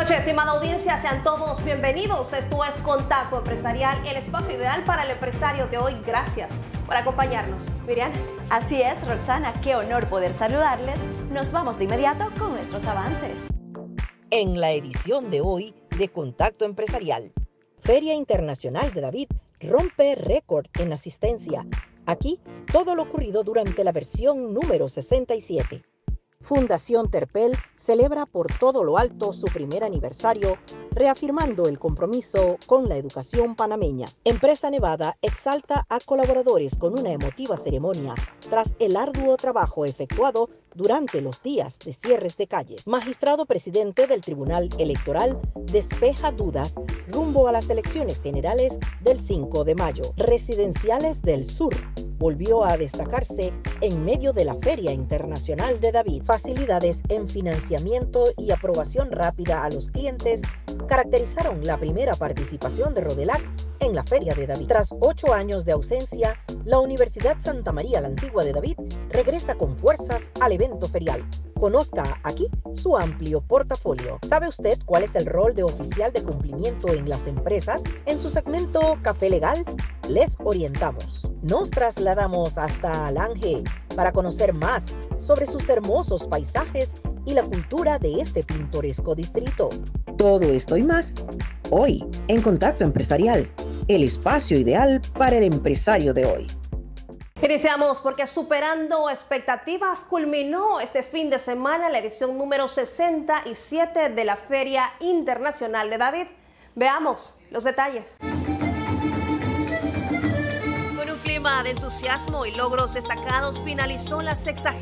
noches, estimada audiencia, sean todos bienvenidos. Esto es Contacto Empresarial, el espacio ideal para el empresario de hoy. Gracias por acompañarnos. Miriam. Así es, Roxana, qué honor poder saludarles. Nos vamos de inmediato con nuestros avances. En la edición de hoy de Contacto Empresarial, Feria Internacional de David rompe récord en asistencia. Aquí, todo lo ocurrido durante la versión número 67. Fundación Terpel celebra por todo lo alto su primer aniversario, reafirmando el compromiso con la educación panameña. Empresa Nevada exalta a colaboradores con una emotiva ceremonia tras el arduo trabajo efectuado durante los días de cierres de calles. Magistrado presidente del Tribunal Electoral despeja dudas rumbo a las elecciones generales del 5 de mayo. Residenciales del Sur volvió a destacarse en medio de la Feria Internacional de David. Facilidades en financiamiento y aprobación rápida a los clientes caracterizaron la primera participación de Rodelac en la Feria de David. Tras 8 años de ausencia, la Universidad Santa María la Antigua de David regresa con fuerzas al evento ferial. Conozca aquí su amplio portafolio. ¿Sabe usted cuál es el rol de oficial de cumplimiento en las empresas? En su segmento Café Legal, les orientamos. Nos trasladamos hasta Alange para conocer más sobre sus hermosos paisajes y la cultura de este pintoresco distrito. Todo esto y más, hoy en Contacto Empresarial, el espacio ideal para el empresario de hoy. Iniciamos porque superando expectativas culminó este fin de semana la edición número 67 de la Feria Internacional de David. Veamos los detalles. Con un clima de entusiasmo y logros destacados finalizó la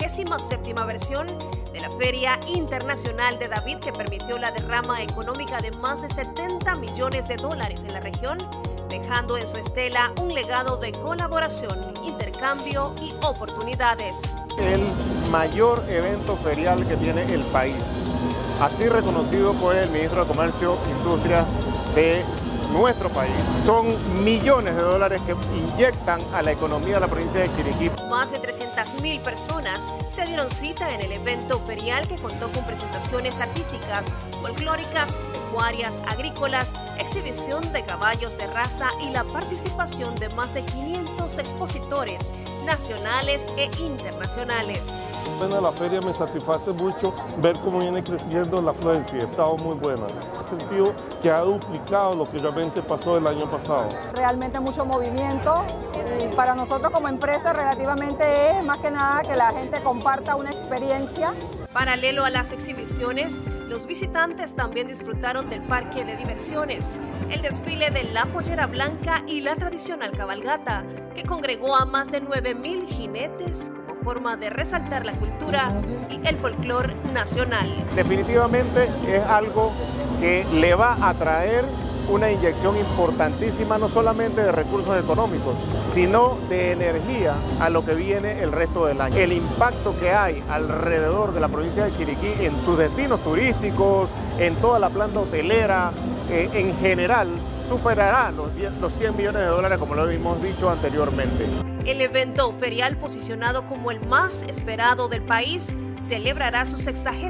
67ª versión de la Feria Internacional de David, que permitió la derrama económica de más de 70 millones de dólares en la región, dejando en su estela un legado de colaboración, intercambio y oportunidades. El mayor evento ferial que tiene el país, así reconocido por el ministro de Comercio e Industria de nuestro país. Son millones de dólares que inyectan a la economía de la provincia de Chiriquí. Más de 300.000 personas se dieron cita en el evento ferial, que contó con presentaciones artísticas, folclóricas, pecuarias, agrícolas, exhibición de caballos de raza y la participación de más de 500 expositores nacionales e internacionales. Bueno, la feria me satisface mucho ver cómo viene creciendo la afluencia, ha estado muy buena. He sentido que ha duplicado lo que realmente pasó el año pasado. Realmente mucho movimiento. Para nosotros como empresa relativamente es más que nada que la gente comparta una experiencia. Paralelo a las exhibiciones, los visitantes también disfrutaron del parque de diversiones, el desfile de la pollera blanca y la tradicional cabalgata, que congregó a más de 9.000 jinetes como forma de resaltar la cultura y el folclore nacional. Definitivamente es algo que le va a traer una inyección importantísima, no solamente de recursos económicos, sino de energía a lo que viene el resto del año. El impacto que hay alrededor de la provincia de Chiriquí en sus destinos turísticos, en toda la planta hotelera, en general, superará los 100 millones de dólares, como lo hemos dicho anteriormente. El evento ferial, posicionado como el más esperado del país, celebrará su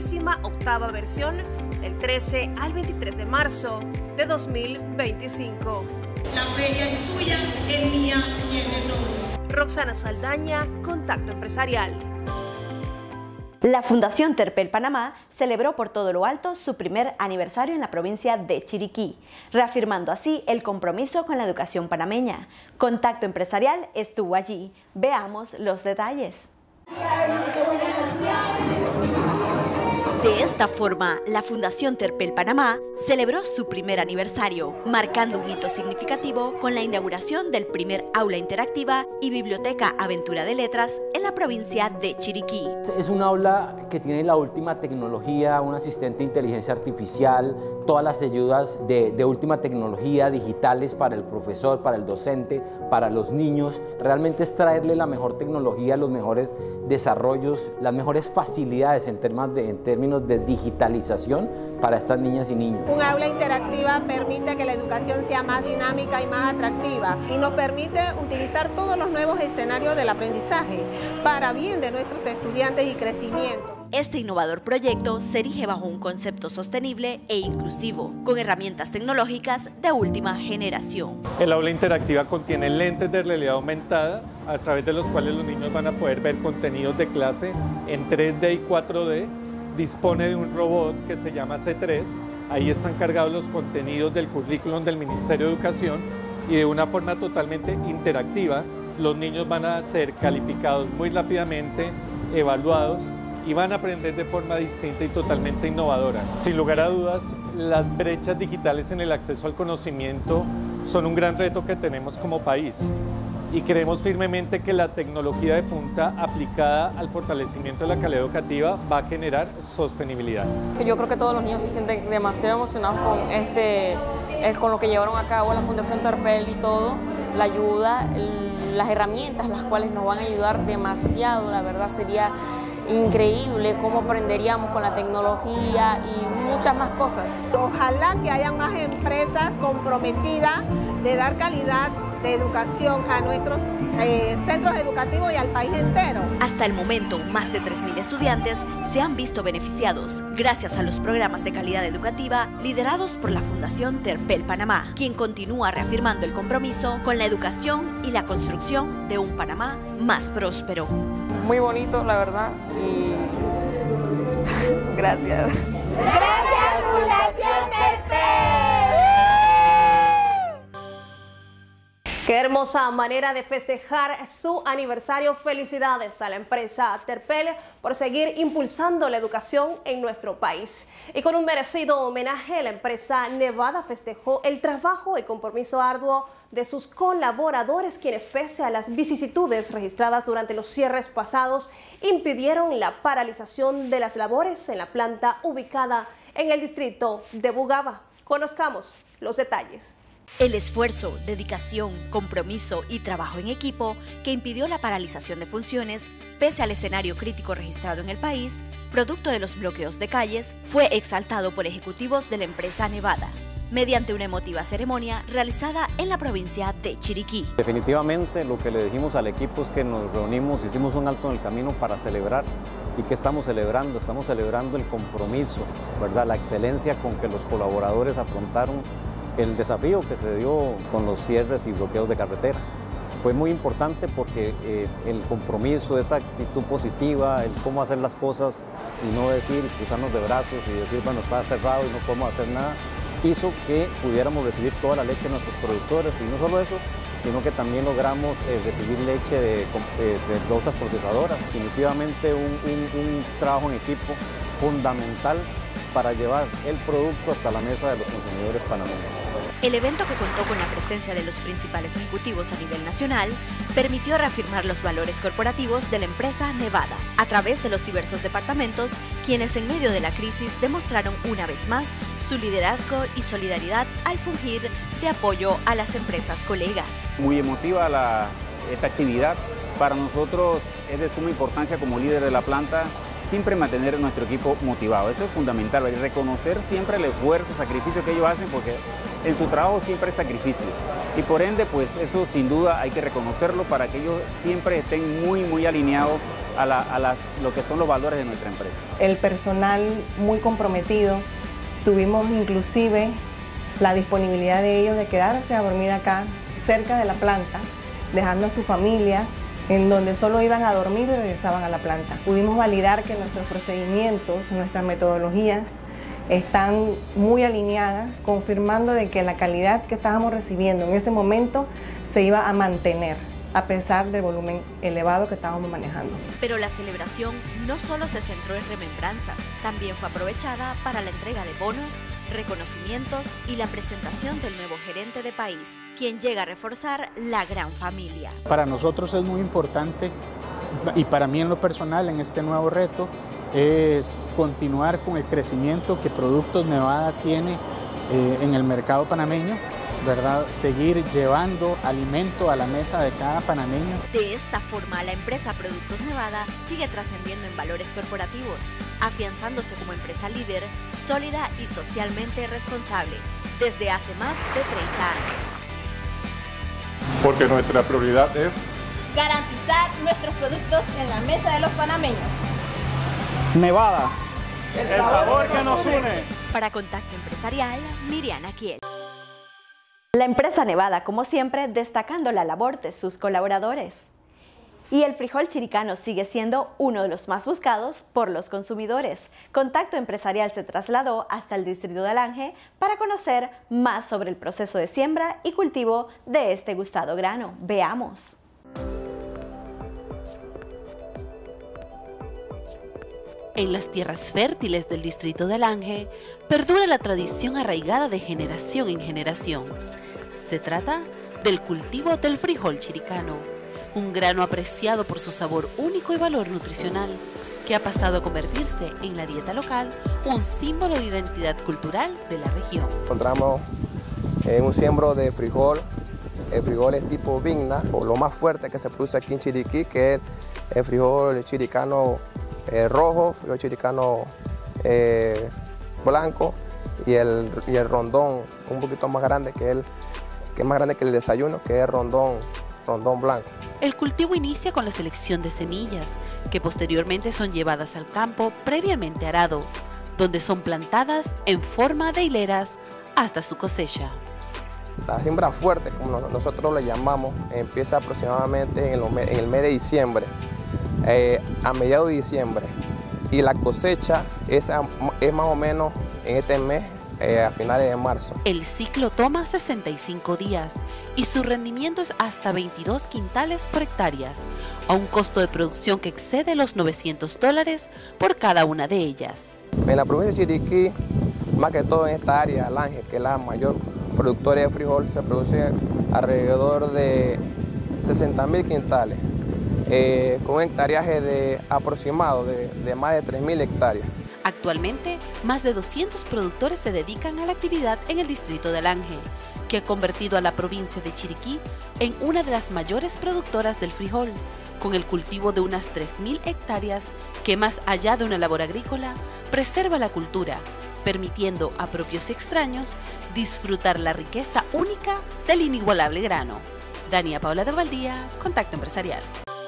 68ª versión del 13 al 23 de marzo de 2025. La feria es tuya, es mía y es de todos. Roxana Saldaña, Contacto Empresarial. La Fundación Terpel Panamá celebró por todo lo alto su primer aniversario en la provincia de Chiriquí, reafirmando así el compromiso con la educación panameña. Contacto Empresarial estuvo allí. Veamos los detalles. De esta forma, la Fundación Terpel Panamá celebró su primer aniversario, marcando un hito significativo con la inauguración del primer aula interactiva y biblioteca Aventura de Letras en la provincia de Chiriquí. Es un aula que tiene la última tecnología, un asistente de inteligencia artificial, todas las ayudas de última tecnología digitales para el profesor, para el docente, para los niños. Realmente es traerle la mejor tecnología, los mejores desarrollos, las mejores facilidades en términos de digitalización para estas niñas y niños. Un aula interactiva permite que la educación sea más dinámica y más atractiva y nos permite utilizar todos los nuevos escenarios del aprendizaje para bien de nuestros estudiantes y crecimiento. Este innovador proyecto se erige bajo un concepto sostenible e inclusivo, con herramientas tecnológicas de última generación. El aula interactiva contiene lentes de realidad aumentada, a través de los cuales los niños van a poder ver contenidos de clase en 3D y 4D. Dispone de un robot que se llama C3, ahí están cargados los contenidos del currículum del Ministerio de Educación y de una forma totalmente interactiva, los niños van a ser calificados muy rápidamente, evaluados y van a aprender de forma distinta y totalmente innovadora. Sin lugar a dudas, las brechas digitales en el acceso al conocimiento son un gran reto que tenemos como país y creemos firmemente que la tecnología de punta aplicada al fortalecimiento de la calidad educativa va a generar sostenibilidad. Yo creo que todos los niños se sienten demasiado emocionados con lo que llevaron a cabo la Fundación Terpel y todo, la ayuda, las herramientas, las cuales nos van a ayudar demasiado, la verdad sería increíble cómo aprenderíamos con la tecnología y muchas más cosas. Ojalá que haya más empresas comprometidas de dar calidad de educación a nuestros centros educativos y al país entero. Hasta el momento, más de 3.000 estudiantes se han visto beneficiados gracias a los programas de calidad educativa liderados por la Fundación Terpel Panamá, quien continúa reafirmando el compromiso con la educación y la construcción de un Panamá más próspero. Muy bonito, la verdad, y gracias. Gracias, Fundación Terpel. Qué hermosa manera de festejar su aniversario. Felicidades a la empresa Terpel por seguir impulsando la educación en nuestro país. Y con un merecido homenaje, la empresa Nevada festejó el trabajo y compromiso arduo de sus colaboradores, quienes pese a las vicisitudes registradas durante los cierres pasados, impidieron la paralización de las labores en la planta ubicada en el distrito de Bugaba. Conozcamos los detalles. El esfuerzo, dedicación, compromiso y trabajo en equipo que impidió la paralización de funciones, pese al escenario crítico registrado en el país, producto de los bloqueos de calles, fue exaltado por ejecutivos de la empresa Nevada, mediante una emotiva ceremonia realizada en la provincia de Chiriquí. Definitivamente lo que le dijimos al equipo es que nos reunimos, hicimos un alto en el camino para celebrar. ¿Y qué estamos celebrando? Estamos celebrando el compromiso, ¿verdad? La excelencia con que los colaboradores afrontaron el desafío que se dio con los cierres y bloqueos de carretera. Fue muy importante porque el compromiso, esa actitud positiva, el cómo hacer las cosas y no decir, cruzarnos de brazos y decir, bueno, está cerrado y no podemos hacer nada, hizo que pudiéramos recibir toda la leche de nuestros productores y no solo eso, sino que también logramos recibir leche de otras procesadoras. Definitivamente un trabajo en equipo fundamental para llevar el producto hasta la mesa de los consumidores panameños. El evento, que contó con la presencia de los principales ejecutivos a nivel nacional, permitió reafirmar los valores corporativos de la empresa Nevada a través de los diversos departamentos, quienes en medio de la crisis demostraron una vez más su liderazgo y solidaridad al fungir de apoyo a las empresas colegas. Muy emotiva esta actividad. Para nosotros es de suma importancia como líder de la planta siempre mantener a nuestro equipo motivado. Eso es fundamental, y reconocer siempre el esfuerzo, el sacrificio que ellos hacen, porque en su trabajo siempre hay sacrificio. Y por ende, pues eso sin duda hay que reconocerlo para que ellos siempre estén muy alineados a lo que son los valores de nuestra empresa. El personal muy comprometido, tuvimos inclusive la disponibilidad de ellos de quedarse a dormir acá, cerca de la planta, dejando a su familia, en donde solo iban a dormir y regresaban a la planta. Pudimos validar que nuestros procedimientos, nuestras metodologías están muy alineadas, confirmando de que la calidad que estábamos recibiendo en ese momento se iba a mantener, a pesar del volumen elevado que estábamos manejando. Pero la celebración no solo se centró en remembranzas, también fue aprovechada para la entrega de bonos, reconocimientos y la presentación del nuevo gerente de país, quien llega a reforzar la gran familia. Para nosotros es muy importante, y para mí en lo personal en este nuevo reto, es continuar con el crecimiento que Productos Nevada tiene en el mercado panameño, ¿verdad? Seguir llevando alimento a la mesa de cada panameño. De esta forma, la empresa Productos Nevada sigue trascendiendo en valores corporativos, afianzándose como empresa líder, sólida y socialmente responsable, desde hace más de 30 años. Porque nuestra prioridad es garantizar nuestros productos en la mesa de los panameños. Nevada. El sabor que nos une. Para Contacto Empresarial, Miriana Kiel. La empresa Nevada, como siempre, destacando la labor de sus colaboradores. Y el frijol chiricano sigue siendo uno de los más buscados por los consumidores. Contacto Empresarial se trasladó hasta el distrito de Alange para conocer más sobre el proceso de siembra y cultivo de este gustado grano. Veamos. En las tierras fértiles del distrito de Alange, perdura la tradición arraigada de generación en generación. Se trata del cultivo del frijol chiricano, un grano apreciado por su sabor único y valor nutricional, que ha pasado a convertirse en la dieta local, un símbolo de identidad cultural de la región. Encontramos un siembro de frijol. El frijol es tipo vigna, o lo más fuerte que se produce aquí en Chiriquí, que es el frijol chiricano rojo, frijol chiricano blanco, y el rondón un poquito más grande, que es más grande que el desayuno, que es rondón blanco. El cultivo inicia con la selección de semillas, que posteriormente son llevadas al campo previamente arado, donde son plantadas en forma de hileras hasta su cosecha. La siembra fuerte, como nosotros le llamamos, empieza aproximadamente en el mes de diciembre, a mediados de diciembre, y la cosecha es más o menos en este mes, a finales de marzo. El ciclo toma 65 días y su rendimiento es hasta 22 quintales por hectáreas, a un costo de producción que excede los $900 por cada una de ellas. En la provincia de Chiriquí, más que todo en esta área, Alange, que es la mayor productora de frijol, se produce alrededor de 60.000 quintales, con un hectareaje de aproximado de más de 3.000 hectáreas. Actualmente, más de 200 productores se dedican a la actividad en el distrito de Alange, que ha convertido a la provincia de Chiriquí en una de las mayores productoras del frijol, con el cultivo de unas 3.000 hectáreas que, más allá de una labor agrícola, preserva la cultura, permitiendo a propios y extraños disfrutar la riqueza única del inigualable grano. Dania Paula de Valdía, Contacto Empresarial.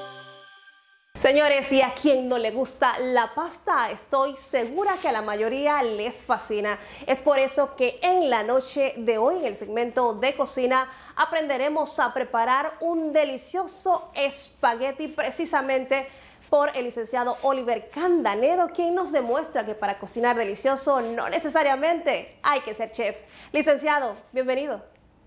Señores, y a quien no le gusta la pasta, estoy segura que a la mayoría les fascina. Es por eso que en la noche de hoy, en el segmento de cocina, aprenderemos a preparar un delicioso espagueti precisamente por el licenciado Oliver Candanedo, quien nos demuestra que para cocinar delicioso no necesariamente hay que ser chef. Licenciado, bienvenido.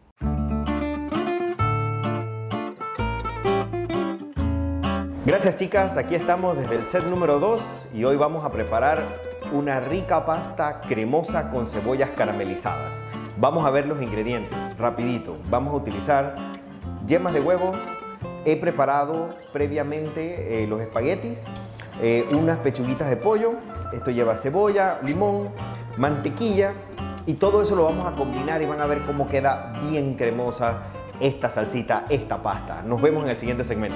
Gracias, chicas, aquí estamos desde el set número 2 y hoy vamos a preparar una rica pasta cremosa con cebollas caramelizadas. Vamos a ver los ingredientes rapidito. Vamos a utilizar yemas de huevo. He preparado previamente los espaguetis, unas pechuguitas de pollo. Esto lleva cebolla, limón, mantequilla, y todo eso lo vamos a combinar y van a ver cómo queda bien cremosa esta salsita, esta pasta. Nos vemos en el siguiente segmento.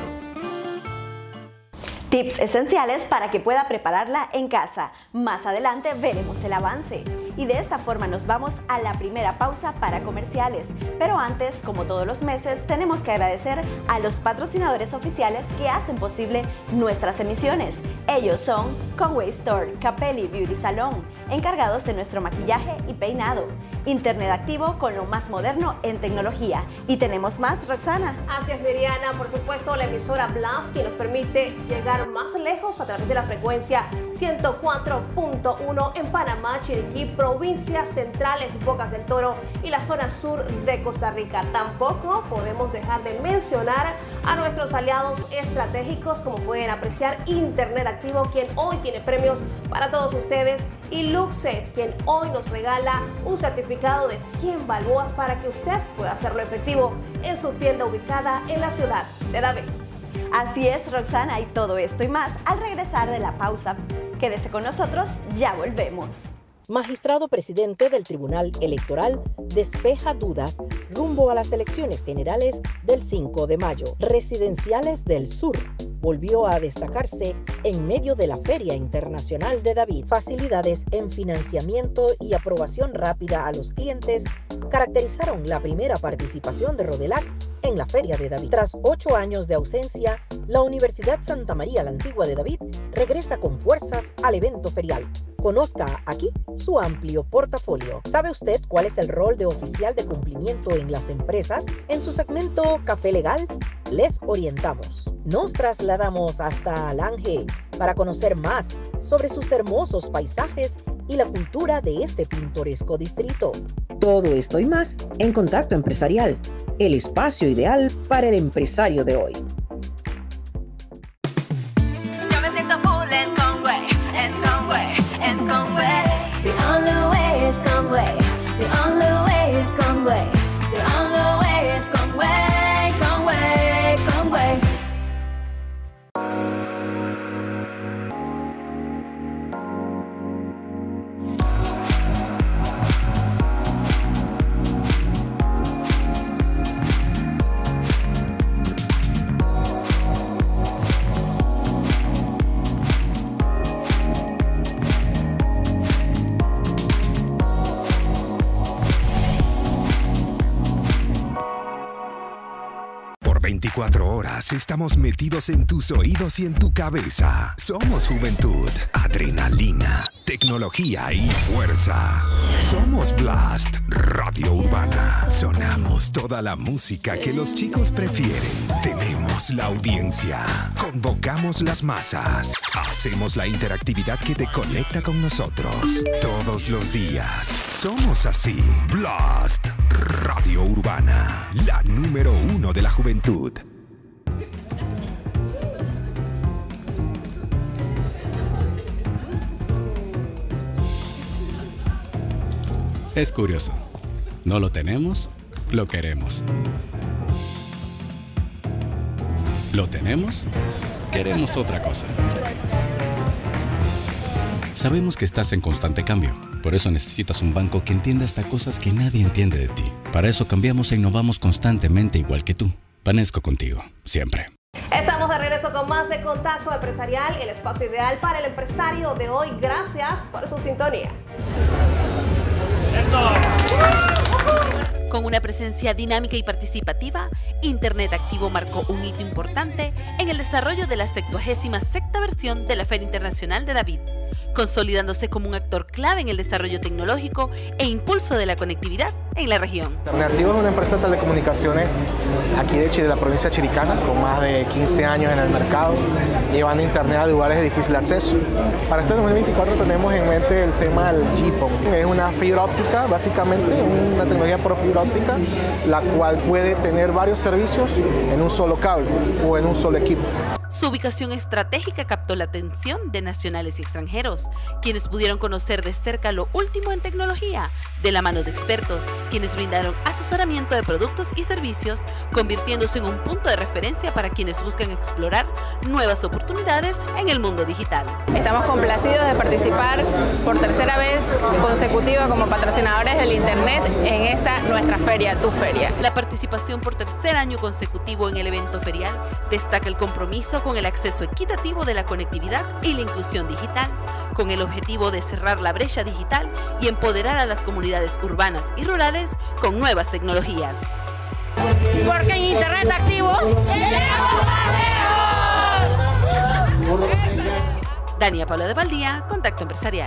Tips esenciales para que pueda prepararla en casa. Más adelante veremos el avance. Y de esta forma nos vamos a la primera pausa para comerciales. Pero antes, como todos los meses, tenemos que agradecer a los patrocinadores oficiales que hacen posible nuestras emisiones. Ellos son Conway Store, Capelli Beauty Salon, encargados de nuestro maquillaje y peinado. Internet activo con lo más moderno en tecnología. Y tenemos más, Roxana. Así es, Miriana. Por supuesto, la emisora Blast, que nos permite llegar más lejos a través de la frecuencia 104.1 en Panamá, Chiriquí, provincias centrales, Bocas del Toro y la zona sur de Costa Rica. Tampoco podemos dejar de mencionar a nuestros aliados estratégicos, como pueden apreciar Internet Activo, quien hoy tiene premios para todos ustedes, y Luxes, quien hoy nos regala un certificado de 100 balboas para que usted pueda hacerlo efectivo en su tienda ubicada en la ciudad de David. Así es, Roxana, y todo esto y más al regresar de la pausa. Quédese con nosotros, ya volvemos. Magistrado presidente del Tribunal Electoral despeja dudas rumbo a las elecciones generales del 5 de mayo. Residenciales del Sur volvió a destacarse en medio de la Feria Internacional de David. Facilidades en financiamiento y aprobación rápida a los clientes caracterizaron la primera participación de Rodelac en la Feria de David. Tras 8 años de ausencia, la Universidad Santa María la Antigua de David regresa con fuerzas al evento ferial. Conozca aquí su amplio portafolio. ¿Sabe usted cuál es el rol de oficial de cumplimiento en las empresas? En su segmento Café Legal, les orientamos. Nos trasladamos hasta Alange para conocer más sobre sus hermosos paisajes y la cultura de este pintoresco distrito. Todo esto y más en Contacto Empresarial, el espacio ideal para el empresario de hoy. Yo me siento full en Conway, en Conway, en Conway. The only way is Conway, the only way is Conway, the only way is Conway, Conway, Conway. Por 24 horas estamos metidos en tus oídos y en tu cabeza. Somos juventud, adrenalina, tecnología y fuerza. Somos Blast, Radio Urbana. Sonamos toda la música que los chicos prefieren. Tenemos la audiencia. Convocamos las masas. Hacemos la interactividad que te conecta con nosotros. Todos los días. Somos así. Blast, Radio Urbana. La número 1 de la juventud. Es curioso. No lo tenemos, lo queremos. Lo tenemos, queremos otra cosa. Sabemos que estás en constante cambio. Por eso necesitas un banco que entienda hasta cosas que nadie entiende de ti. Para eso cambiamos e innovamos constantemente igual que tú. Banesco contigo, siempre. Estamos de regreso con más de Contacto Empresarial, el espacio ideal para el empresario de hoy. Gracias por su sintonía. Con una presencia dinámica y participativa, Internet Activo marcó un hito importante en el desarrollo de la 76ª versión de la Feria Internacional de David, consolidándose como un actor clave en el desarrollo tecnológico e impulso de la conectividad en la región. Internet Activo es una empresa de telecomunicaciones aquí de Chile, de la provincia de Chiricana, con más de 15 años en el mercado, llevando internet a lugares de difícil acceso. Para este 2024 tenemos en mente el tema del GPON. Es una fibra óptica, básicamente, una tecnología por fibra óptica, la cual puede tener varios servicios en un solo cable o en un solo equipo. Su ubicación estratégica captó la atención de nacionales y extranjeros, quienes pudieron conocer de cerca lo último en tecnología, de la mano de expertos, quienes brindaron asesoramiento de productos y servicios, convirtiéndose en un punto de referencia para quienes buscan explorar nuevas oportunidades en el mundo digital. Estamos complacidos de participar por tercera vez consecutiva como patrocinadores del Internet en esta nuestra feria, Tu Feria. La participación por tercer año consecutivo en el evento ferial destaca el compromiso con el acceso equitativo de la conectividad y la inclusión digital, con el objetivo de cerrar la brecha digital y empoderar a las comunidades urbanas y rurales con nuevas tecnologías. Porque en Internet Activo ¡llegamos más lejos! Dania Paula de Valdía, Contacto Empresarial.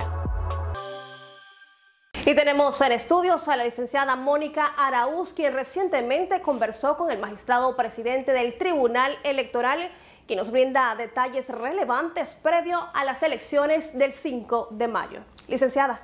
Y tenemos en estudios a la licenciada Mónica Araúz, quien recientemente conversó con el magistrado presidente del Tribunal Electoral, quien nos brinda detalles relevantes previo a las elecciones del 5 de mayo. Licenciada.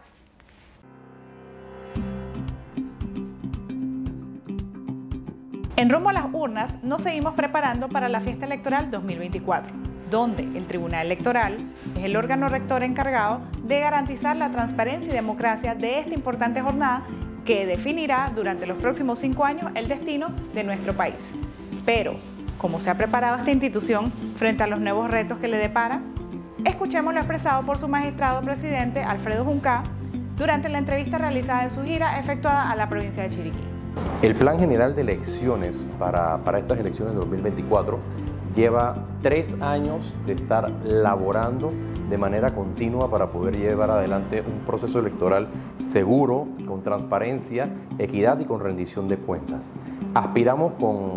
En rumbo a las urnas nos seguimos preparando para la fiesta electoral 2024, donde el Tribunal Electoral es el órgano rector encargado de garantizar la transparencia y democracia de esta importante jornada que definirá durante los próximos 5 años el destino de nuestro país. Pero, ¿cómo se ha preparado esta institución frente a los nuevos retos que le depara? Escuchemos lo expresado por su magistrado presidente Alfredo Juncá durante la entrevista realizada en su gira efectuada a la provincia de Chiriquí. El Plan General de Elecciones para estas elecciones de 2024 lleva 3 años de estar laborando de manera continua para poder llevar adelante un proceso electoral seguro, con transparencia, equidad y con rendición de cuentas. Aspiramos con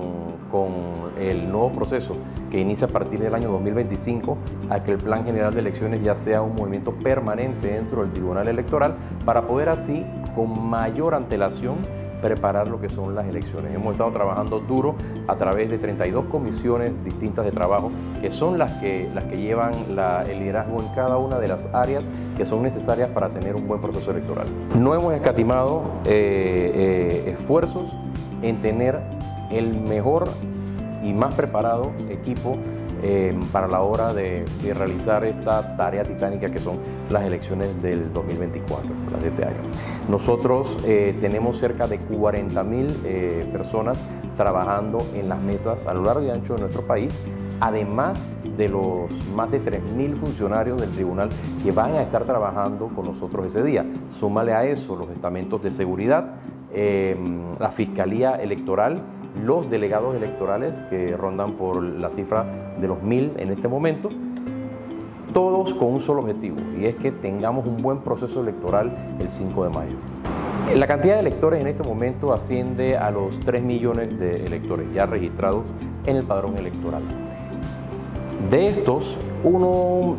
con el nuevo proceso que inicia a partir del año 2025 a que el Plan General de Elecciones ya sea un movimiento permanente dentro del Tribunal Electoral para poder así, con mayor antelación, preparar lo que son las elecciones. Hemos estado trabajando duro a través de 32 comisiones distintas de trabajo que son las que llevan el liderazgo en cada una de las áreas que son necesarias para tener un buen proceso electoral. No hemos escatimado esfuerzos en tener el mejor y más preparado equipo para la hora de realizar esta tarea titánica que son las elecciones del 2024, las de este año. Nosotros tenemos cerca de 40.000 personas trabajando en las mesas a lo largo y ancho de nuestro país, además de los más de 3.000 funcionarios del tribunal que van a estar trabajando con nosotros ese día. Súmale a eso los estamentos de seguridad, la Fiscalía Electoral, los delegados electorales que rondan por la cifra de los 1.000 en este momento, todos con un solo objetivo, y es que tengamos un buen proceso electoral el 5 de mayo. La cantidad de electores en este momento asciende a los 3 millones de electores ya registrados en el padrón electoral. De estos, un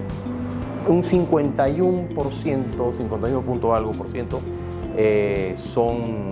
51%, 51 punto algo por ciento, son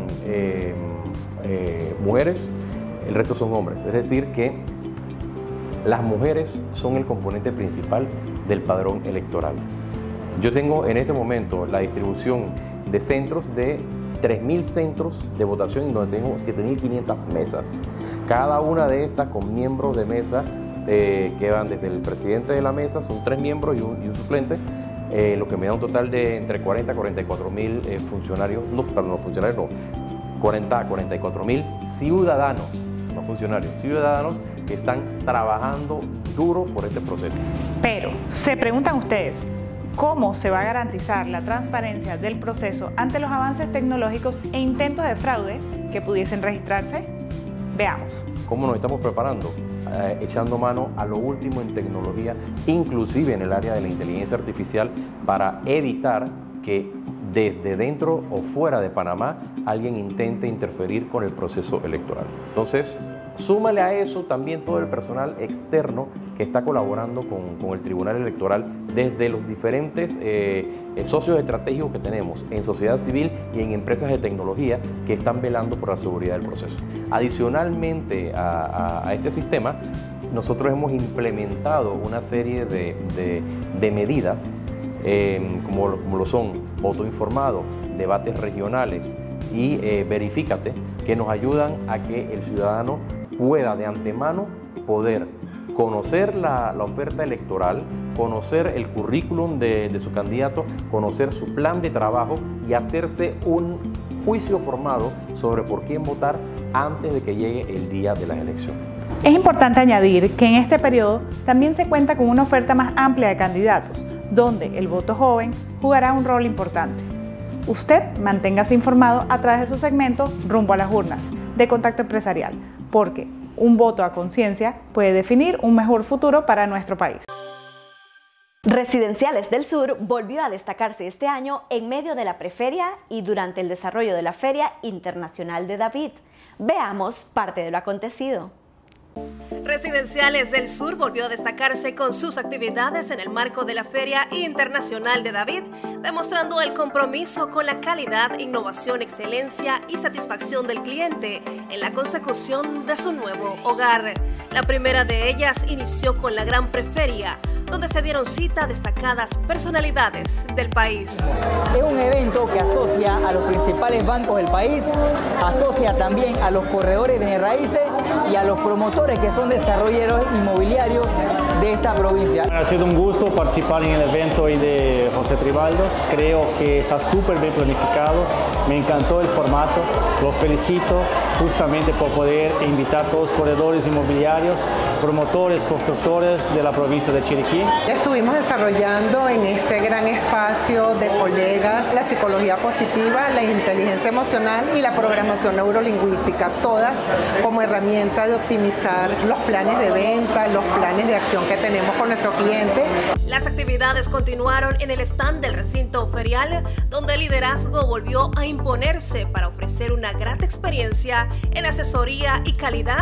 mujeres, el resto son hombres. Es decir que las mujeres son el componente principal del padrón electoral. Yo tengo en este momento la distribución de centros de 3.000 centros de votación, en donde tengo 7.500 mesas. Cada una de estas con miembros de mesa que van desde el presidente de la mesa, son 3 miembros y un suplente, lo que me da un total de entre 40 a 44.000 funcionarios, no, perdón, no funcionarios, no, 40 a 44.000 ciudadanos, no funcionarios, ciudadanos que están trabajando duro por este proceso. Pero, se preguntan ustedes, ¿cómo se va a garantizar la transparencia del proceso ante los avances tecnológicos e intentos de fraude que pudiesen registrarse? Veamos. ¿Cómo nos estamos preparando? Echando mano a lo último en tecnología, inclusive en el área de la inteligencia artificial, para evitar que desde dentro o fuera de Panamá alguien intente interferir con el proceso electoral. Entonces, súmale a eso también todo el personal externo que está colaborando con el Tribunal Electoral desde los diferentes socios estratégicos que tenemos en sociedad civil y en empresas de tecnología que están velando por la seguridad del proceso. Adicionalmente a este sistema, nosotros hemos implementado una serie de medidas como lo son voto informado, debates regionales y verifícate, que nos ayudan a que el ciudadano pueda de antemano poder conocer la oferta electoral, conocer el currículum de su candidato, conocer su plan de trabajo y hacerse un juicio formado sobre por quién votar antes de que llegue el día de las elecciones. Es importante añadir que en este periodo también se cuenta con una oferta más amplia de candidatos, donde el voto joven jugará un rol importante. Usted manténgase informado a través de su segmento Rumbo a las Urnas de Contacto Empresarial, porque un voto a conciencia puede definir un mejor futuro para nuestro país. Residenciales del Sur volvió a destacarse este año en medio de la preferia y durante el desarrollo de la Feria Internacional de David. Veamos parte de lo acontecido. Residenciales del Sur volvió a destacarse con sus actividades en el marco de la Feria Internacional de David, demostrando el compromiso con la calidad, innovación, excelencia y satisfacción del cliente en la consecución de su nuevo hogar. La primera de ellas inició con la Gran Preferia, donde se dieron cita a destacadas personalidades del país. Es un evento que asocia a los principales bancos del país, asocia también a los corredores de bienes raíces y a los promotores que son desarrolladores inmobiliarios de esta provincia. Ha sido un gusto participar en el evento hoy de José Tribaldo. Creo que está súper bien planificado. Me encantó el formato. Lo felicito justamente por poder invitar a todos los corredores inmobiliarios, promotores, constructores de la provincia de Chiriquí. Estuvimos desarrollando en este gran espacio de colegas la psicología positiva, la inteligencia emocional y la programación neurolingüística, todas como herramienta de optimizar los planes de venta, los planes de acción que tenemos con nuestro cliente. Las actividades continuaron en el stand del recinto ferial, donde el liderazgo volvió a imponerse para ofrecer una grata experiencia en asesoría y calidad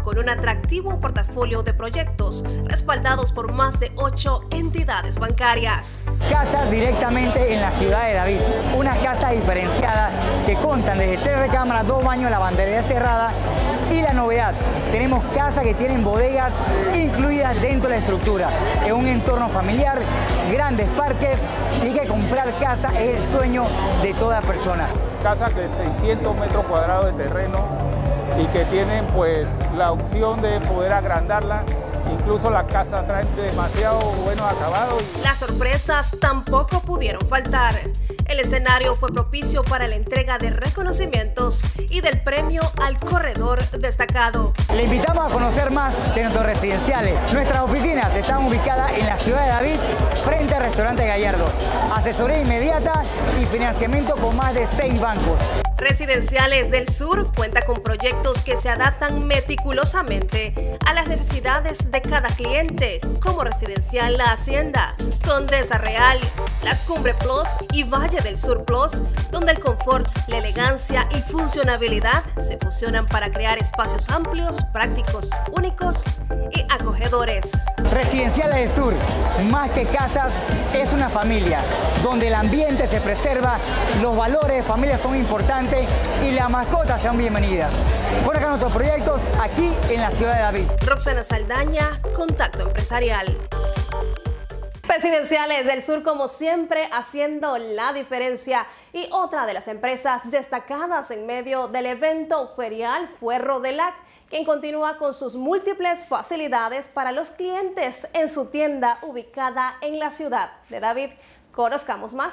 con un atractivo portafolio de proyectos respaldados por más de 8 entidades bancarias. Casas directamente en la ciudad de David, unas casas diferenciadas que contan desde 3 recámaras, 2 baños, lavandería cerrada y la novedad, tenemos casas que tienen bodegas incluidas dentro de la estructura, en un entorno familiar, grandes parques y que comprar casa es el sueño de toda persona. Casas de 600 metros cuadrados de terreno y que tienen pues la opción de poder agrandarla. Incluso la casa trae demasiado buenos acabados. Las sorpresas tampoco pudieron faltar. El escenario fue propicio para la entrega de reconocimientos y del premio al corredor destacado. Le invitamos a conocer más de nuestros residenciales. Nuestras oficinas están ubicadas en la ciudad de David, frente al restaurante Gallardo. Asesoría inmediata y financiamiento con más de 6 bancos. Residenciales del Sur cuenta con proyectos que se adaptan meticulosamente a las necesidades de cada cliente, como Residencial La Hacienda, Condesa Real, Las Cumbre Plus y Valle del Sur Plus, donde el confort, la elegancia y funcionabilidad se fusionan para crear espacios amplios, prácticos, únicos y acogedores. Residenciales del Sur, más que casas, es una familia, donde el ambiente se preserva, los valores de familia son importantes y las mascotas sean bienvenidas. Por acá nuestros proyectos, aquí en la ciudad de David. Roxana Saldaña, Contacto Empresarial. Residenciales del Sur, como siempre, haciendo la diferencia. Y otra de las empresas destacadas en medio del evento ferial fue Rodelac, quien continúa con sus múltiples facilidades para los clientes en su tienda ubicada en la ciudad de David. Conozcamos más.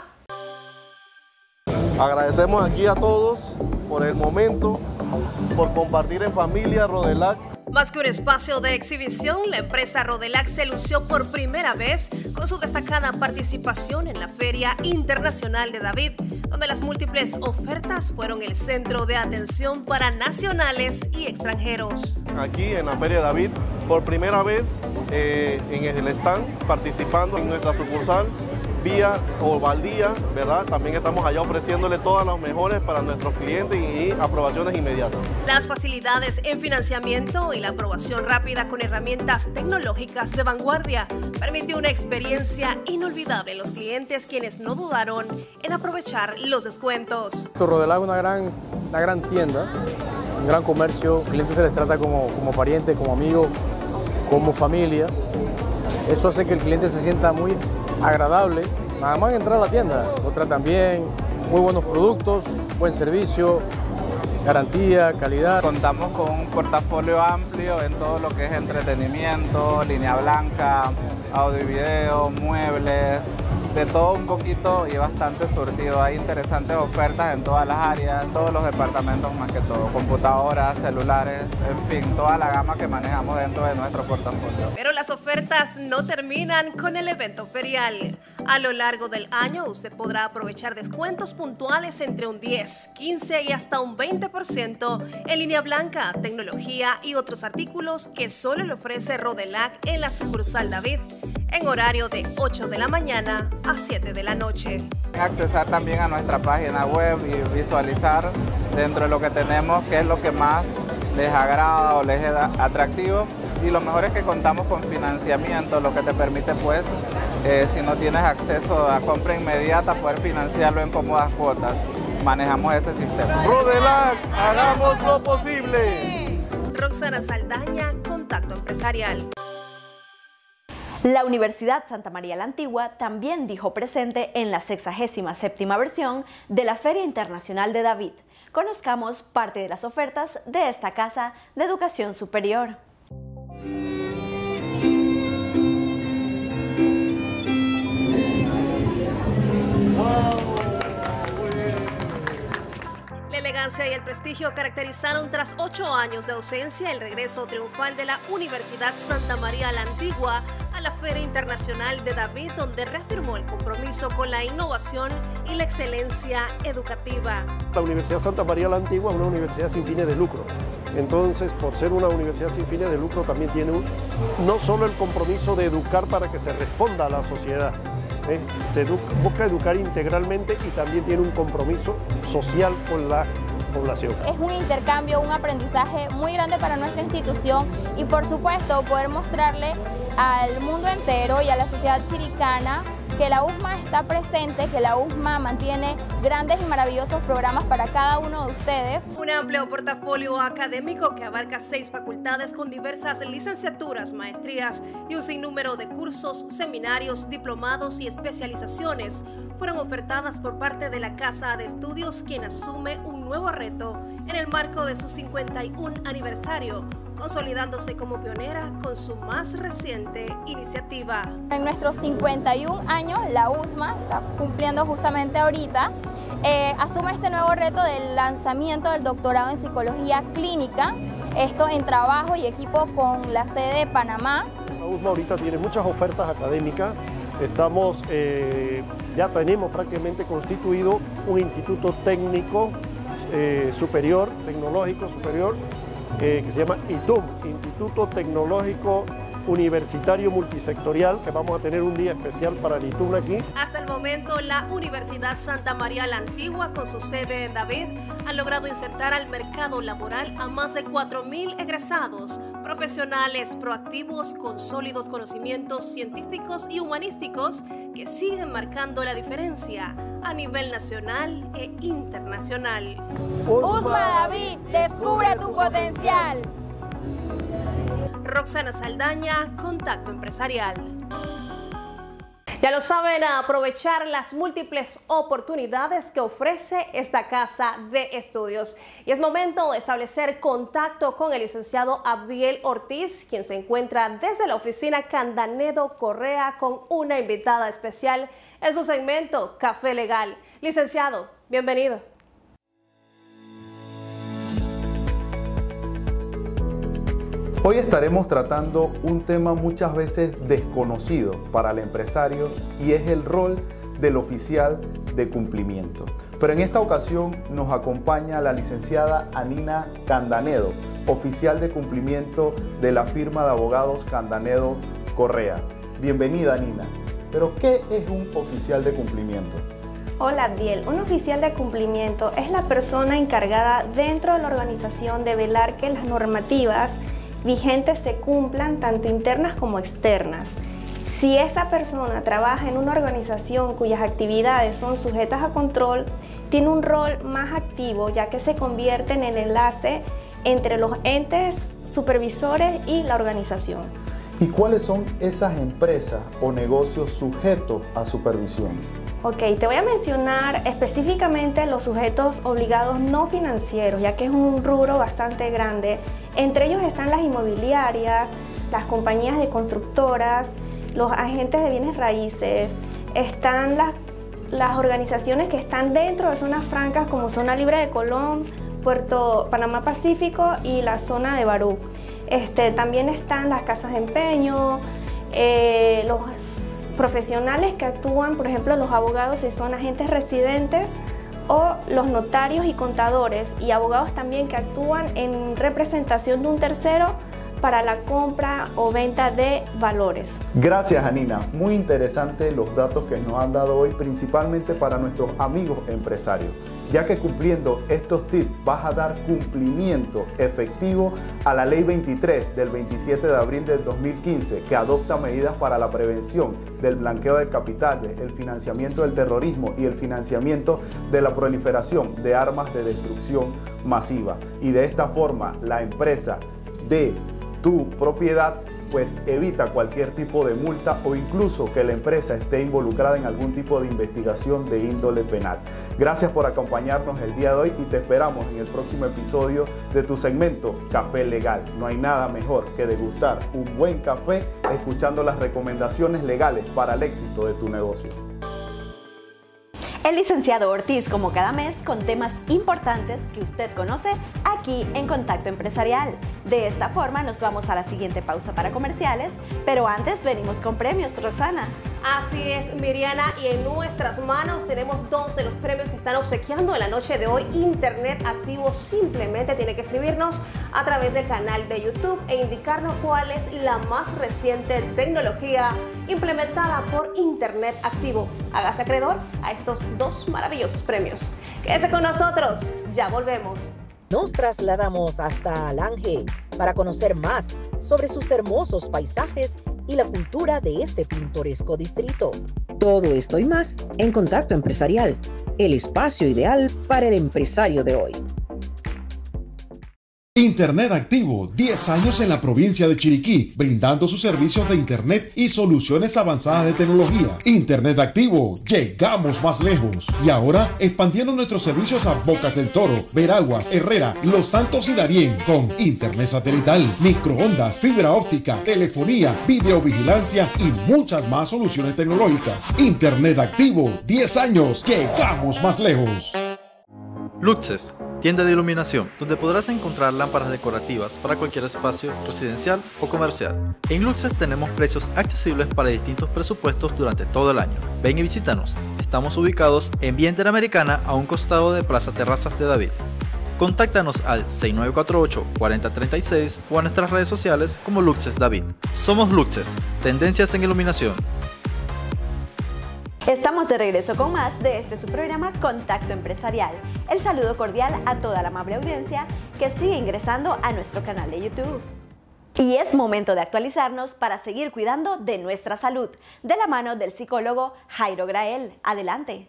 Agradecemos aquí a todos por el momento, por compartir en familia Rodelac. Más que un espacio de exhibición, la empresa Rodelac se lució por primera vez con su destacada participación en la Feria Internacional de David, donde las múltiples ofertas fueron el centro de atención para nacionales y extranjeros. Aquí en la Feria de David, por primera vez en el stand, participando en nuestra sucursal, Vía o Valdía, ¿verdad? También estamos allá ofreciéndole todas las mejores para nuestros clientes y aprobaciones inmediatas. Las facilidades en financiamiento y la aprobación rápida con herramientas tecnológicas de vanguardia permitió una experiencia inolvidable en los clientes, quienes no dudaron en aprovechar los descuentos. Rodelac es una gran tienda, un gran comercio, clientes se les trata como pariente, como amigo, como familia. Eso hace que el cliente se sienta muy agradable, nada más entrar a la tienda. Lo tratan bien, muy buenos productos, buen servicio, garantía, calidad. Contamos con un portafolio amplio en todo lo que es entretenimiento, línea blanca, audio y video, muebles, de todo un poquito y bastante surtido. Hay interesantes ofertas en todas las áreas, todos los departamentos más que todo, computadoras, celulares, en fin, toda la gama que manejamos dentro de nuestro portafolio. Pero las ofertas no terminan con el evento ferial. A lo largo del año usted podrá aprovechar descuentos puntuales entre un 10, 15 y hasta un 20% en línea blanca, tecnología y otros artículos que solo le ofrece Rodelac en la sucursal David, en horario de 8 de la mañana a 7 de la noche. Accesar también a nuestra página web y visualizar dentro de lo que tenemos qué es lo que más les agrada o les es atractivo. Y lo mejor es que contamos con financiamiento, lo que te permite pues, si no tienes acceso a compra inmediata, poder financiarlo en cómodas cuotas. Manejamos ese sistema. Rodelac, hagamos lo posible. Roxana Saldaña, Contacto Empresarial. La Universidad Santa María la Antigua también dijo presente en la 67ª versión de la Feria Internacional de David. Conozcamos parte de las ofertas de esta casa de educación superior. La elegancia y el prestigio caracterizaron tras 8 años de ausencia el regreso triunfal de la Universidad Santa María la Antigua a la Feria Internacional de David, donde reafirmó el compromiso con la innovación y la excelencia educativa. La Universidad Santa María la Antigua es una universidad sin fines de lucro. Entonces, por ser una universidad sin fines de lucro, también tiene no solo el compromiso de educar para que se responda a la sociedad, se busca educar integralmente y también tiene un compromiso social con la población. Es un intercambio, un aprendizaje muy grande para nuestra institución y por supuesto poder mostrarle al mundo entero y a la sociedad chiricana que la USMA está presente, que la USMA mantiene grandes y maravillosos programas para cada uno de ustedes. Un amplio portafolio académico que abarca 6 facultades con diversas licenciaturas, maestrías y un sinnúmero de cursos, seminarios, diplomados y especializaciones fueron ofertadas por parte de la Casa de Estudios, quien asume un nuevo reto en el marco de su 51 aniversario, consolidándose como pionera con su más reciente iniciativa. En nuestros 51 años, la USMA está cumpliendo justamente ahorita, asume este nuevo reto del lanzamiento del doctorado en Psicología Clínica, esto en trabajo y equipo con la sede de Panamá. La USMA ahorita tiene muchas ofertas académicas, ya tenemos prácticamente constituido un instituto técnico superior, tecnológico superior, que se llama ITUM, Instituto Tecnológico Universitario Multisectorial, que vamos a tener un día especial para el ITUM aquí. Hasta el momento, la Universidad Santa María la Antigua, con su sede en David, ha logrado insertar al mercado laboral a más de 4.000 egresados, profesionales proactivos con sólidos conocimientos científicos y humanísticos que siguen marcando la diferencia a nivel nacional e internacional. USMA David, descubre tu potencial. Roxana Saldaña, Contacto Empresarial. Ya lo saben, a aprovechar las múltiples oportunidades que ofrece esta casa de estudios. Y es momento de establecer contacto con el licenciado Abdiel Ortiz, quien se encuentra desde la oficina Candanedo Correa con una invitada especial en su segmento Café Legal. Licenciado, bienvenido. Hoy estaremos tratando un tema muchas veces desconocido para el empresario y es el rol del oficial de cumplimiento. Pero en esta ocasión nos acompaña la licenciada Anina Candanedo, oficial de cumplimiento de la firma de abogados Candanedo Correa. Bienvenida, Anina. Pero ¿qué es un oficial de cumplimiento? Hola, Abdiel. Un oficial de cumplimiento es la persona encargada dentro de la organización de velar que las normativas vigentes se cumplan tanto internas como externas. Si esa persona trabaja en una organización cuyas actividades son sujetas a control, tiene un rol más activo ya que se convierte en el enlace entre los entes supervisores y la organización. ¿Y cuáles son esas empresas o negocios sujetos a supervisión? Ok, te voy a mencionar específicamente los sujetos obligados no financieros, ya que es un rubro bastante grande. Entre ellos están las inmobiliarias, las compañías de constructoras, los agentes de bienes raíces, están las organizaciones que están dentro de zonas francas como Zona Libre de Colón, Puerto Panamá Pacífico y la zona de Barú. También están las casas de empeño, los profesionales que actúan, por ejemplo, los abogados si son agentes residentes, o los notarios y contadores y abogados también que actúan en representación de un tercero para la compra o venta de valores. Gracias, Anina. Muy interesante los datos que nos han dado hoy, principalmente para nuestros amigos empresarios, ya que cumpliendo estos tips vas a dar cumplimiento efectivo a la Ley 23 del 27 de abril del 2015, que adopta medidas para la prevención del blanqueo de capitales, el financiamiento del terrorismo y el financiamiento de la proliferación de armas de destrucción masiva. Y de esta forma, la empresa de tu propiedad pues evita cualquier tipo de multa o incluso que la empresa esté involucrada en algún tipo de investigación de índole penal. Gracias por acompañarnos el día de hoy y te esperamos en el próximo episodio de tu segmento Café Legal. No hay nada mejor que degustar un buen café escuchando las recomendaciones legales para el éxito de tu negocio. El licenciado Ortiz, como cada mes, con temas importantes que usted conoce aquí en Contacto Empresarial. De esta forma nos vamos a la siguiente pausa para comerciales, pero antes venimos con premios, Roxana. Así es, Miriana, y en nuestras manos tenemos dos de los premios que están obsequiando en la noche de hoy. Internet Activo simplemente tiene que escribirnos a través del canal de YouTube e indicarnos cuál es la más reciente tecnología implementada por Internet Activo. Hágase acreedor a estos dos maravillosos premios. Quédese con nosotros, ya volvemos. Nos trasladamos hasta Alange para conocer más sobre sus hermosos paisajes y la cultura de este pintoresco distrito. Todo esto y más en Contacto Empresarial, el espacio ideal para el empresario de hoy. Internet Activo, 10 años en la provincia de Chiriquí, brindando sus servicios de Internet y soluciones avanzadas de tecnología. Internet Activo, llegamos más lejos. Y ahora, expandiendo nuestros servicios a Bocas del Toro, Veraguas, Herrera, Los Santos y Darién, con Internet satelital, microondas, fibra óptica, telefonía, videovigilancia y muchas más soluciones tecnológicas. Internet Activo, 10 años, llegamos más lejos. Luxes, tienda de iluminación, donde podrás encontrar lámparas decorativas para cualquier espacio residencial o comercial. En Luxes tenemos precios accesibles para distintos presupuestos durante todo el año. Ven y visítanos. Estamos ubicados en Vía Interamericana, a un costado de Plaza Terrazas de David. Contáctanos al 6948-4036 o a nuestras redes sociales como Luxes David. Somos Luxes, tendencias en iluminación. Estamos de regreso con más de este su programa Contacto Empresarial. El saludo cordial a toda la amable audiencia que sigue ingresando a nuestro canal de YouTube. Y es momento de actualizarnos para seguir cuidando de nuestra salud, de la mano del psicólogo Jairo Grael. Adelante.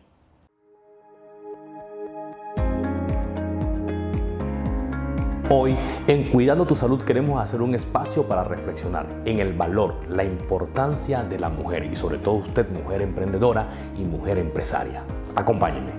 Hoy, en Cuidando tu Salud, queremos hacer un espacio para reflexionar en el valor, la importancia de la mujer y sobre todo usted, mujer emprendedora y mujer empresaria. Acompáñenme.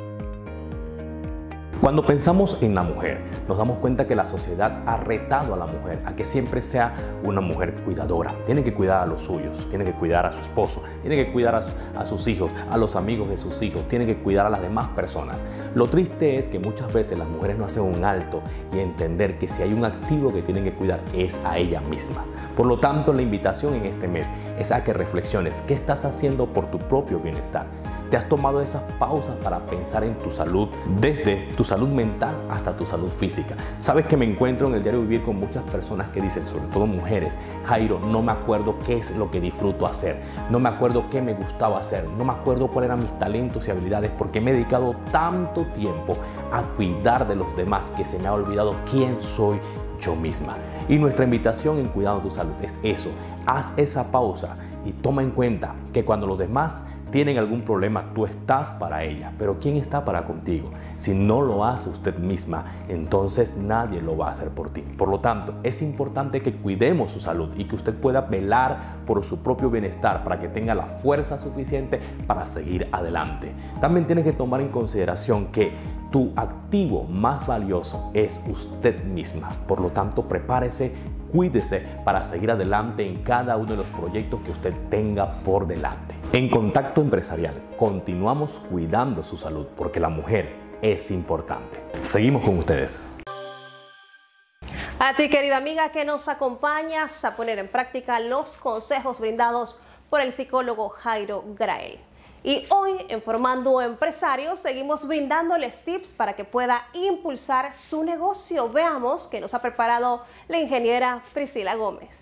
Cuando pensamos en la mujer, nos damos cuenta que la sociedad ha retado a la mujer a que siempre sea una mujer cuidadora. Tiene que cuidar a los suyos, tiene que cuidar a su esposo, tiene que cuidar a sus hijos, a los amigos de sus hijos, tiene que cuidar a las demás personas. Lo triste es que muchas veces las mujeres no hacen un alto y entender que si hay un activo que tienen que cuidar es a ella misma. Por lo tanto, la invitación en este mes es a que reflexiones qué estás haciendo por tu propio bienestar. ¿Te has tomado esas pausas para pensar en tu salud, desde tu salud mental hasta tu salud física? Sabes que me encuentro en el diario vivir con muchas personas que dicen, sobre todo mujeres, Jairo, no me acuerdo qué es lo que disfruto hacer, no me acuerdo qué me gustaba hacer, no me acuerdo cuáles eran mis talentos y habilidades porque me he dedicado tanto tiempo a cuidar de los demás que se me ha olvidado quién soy yo misma. Y nuestra invitación en Cuidando tu Salud es eso, haz esa pausa y toma en cuenta que cuando los demás tienen algún problema, tú estás para ella, pero ¿quién está para contigo? Si no lo hace usted misma, entonces nadie lo va a hacer por ti. Por lo tanto, es importante que cuidemos su salud y que usted pueda velar por su propio bienestar para que tenga la fuerza suficiente para seguir adelante. También tienes que tomar en consideración que tu activo más valioso es usted misma. Por lo tanto, prepárese, cuídese para seguir adelante en cada uno de los proyectos que usted tenga por delante. En Contacto Empresarial continuamos cuidando su salud porque la mujer es importante. Seguimos con ustedes. A ti, querida amiga, que nos acompañas a poner en práctica los consejos brindados por el psicólogo Jairo Grael. Y hoy, en Formando Empresarios, seguimos brindándoles tips para que pueda impulsar su negocio. Veamos qué nos ha preparado la ingeniera Priscila Gómez.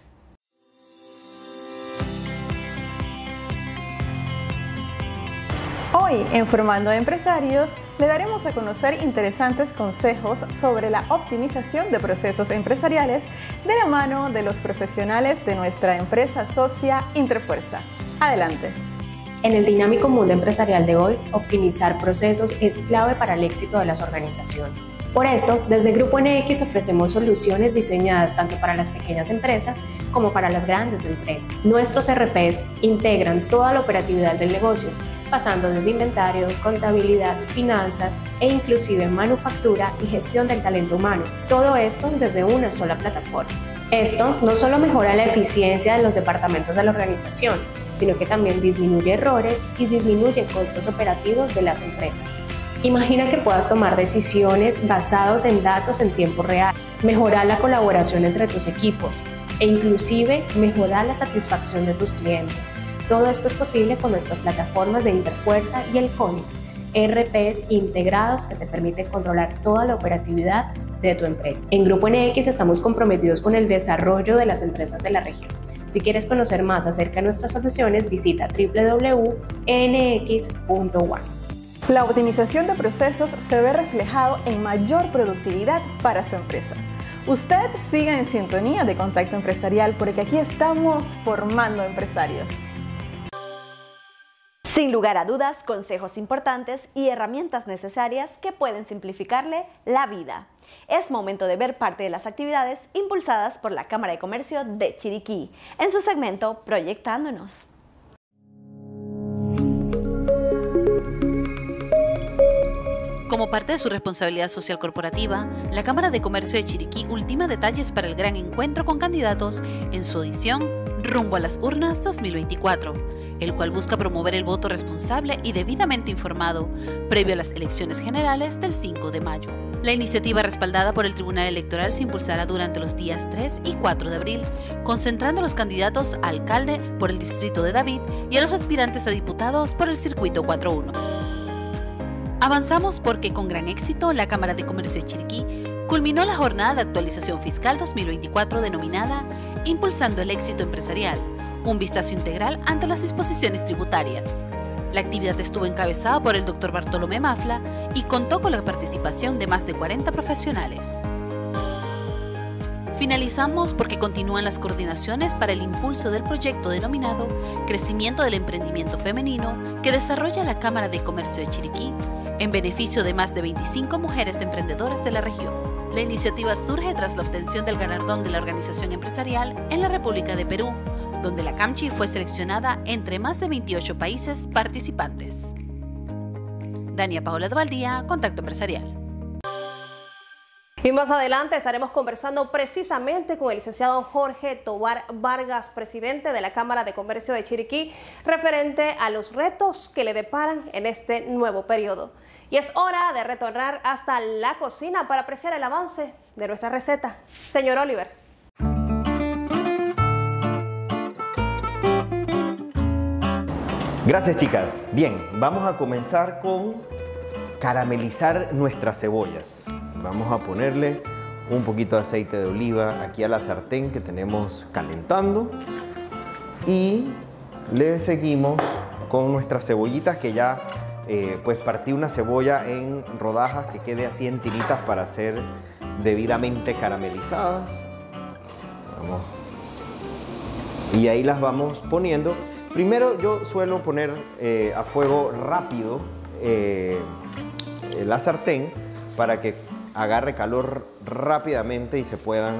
Hoy, en Formando Empresarios, le daremos a conocer interesantes consejos sobre la optimización de procesos empresariales de la mano de los profesionales de nuestra empresa socia Interfuerza. Adelante. En el dinámico mundo empresarial de hoy, optimizar procesos es clave para el éxito de las organizaciones. Por esto, desde Grupo NX ofrecemos soluciones diseñadas tanto para las pequeñas empresas como para las grandes empresas. Nuestros RPs integran toda la operatividad del negocio, pasando desde inventario, contabilidad, finanzas e inclusive manufactura y gestión del talento humano. Todo esto desde una sola plataforma. Esto no solo mejora la eficiencia de los departamentos de la organización, sino que también disminuye errores y disminuye costos operativos de las empresas. Imagina que puedas tomar decisiones basadas en datos en tiempo real, mejorar la colaboración entre tus equipos e inclusive mejorar la satisfacción de tus clientes. Todo esto es posible con nuestras plataformas de Interfuerza y el Conix, ERPs integrados que te permiten controlar toda la operatividad de tu empresa. En Grupo NX estamos comprometidos con el desarrollo de las empresas de la región. Si quieres conocer más acerca de nuestras soluciones, visita www.nx.one. La optimización de procesos se ve reflejado en mayor productividad para su empresa. Usted siga en sintonía de Contacto Empresarial porque aquí estamos formando empresarios. Sin lugar a dudas, consejos importantes y herramientas necesarias que pueden simplificarle la vida. Es momento de ver parte de las actividades impulsadas por la Cámara de Comercio de Chiriquí en su segmento Proyectándonos. Como parte de su responsabilidad social corporativa, la Cámara de Comercio de Chiriquí ultima detalles para el gran encuentro con candidatos en su edición Rumbo a las Urnas 2024, el cual busca promover el voto responsable y debidamente informado previo a las elecciones generales del 5 de mayo. La iniciativa respaldada por el Tribunal Electoral se impulsará durante los días 3 y 4 de abril, concentrando a los candidatos a alcalde por el distrito de David y a los aspirantes a diputados por el circuito 4-1. Avanzamos porque con gran éxito la Cámara de Comercio de Chiriquí culminó la jornada de actualización fiscal 2024 denominada Impulsando el éxito empresarial, un vistazo integral ante las disposiciones tributarias. La actividad estuvo encabezada por el Dr. Bartolomé Mafla y contó con la participación de más de 40 profesionales. Finalizamos porque continúan las coordinaciones para el impulso del proyecto denominado Crecimiento del Emprendimiento Femenino que desarrolla la Cámara de Comercio de Chiriquí en beneficio de más de 25 mujeres emprendedoras de la región. La iniciativa surge tras la obtención del galardón de la organización empresarial en la República de Perú, donde la CAMCHI fue seleccionada entre más de 28 países participantes. Dania Paola de Valdía, Contacto Empresarial. Y más adelante estaremos conversando precisamente con el licenciado Jorge Tobar Vargas, presidente de la Cámara de Comercio de Chiriquí, referente a los retos que le deparan en este nuevo periodo. Y es hora de retornar hasta la cocina para apreciar el avance de nuestra receta. Señor Oliver. Gracias, chicas. Bien, vamos a comenzar con caramelizar nuestras cebollas. Vamos a ponerle un poquito de aceite de oliva aquí a la sartén que tenemos calentando y le seguimos con nuestras cebollitas que ya pues partí una cebolla en rodajas que quede así en tiritas para ser debidamente caramelizadas. Vamos. Y ahí las vamos poniendo. Primero yo suelo poner a fuego rápido la sartén para que agarre calor rápidamente y se puedan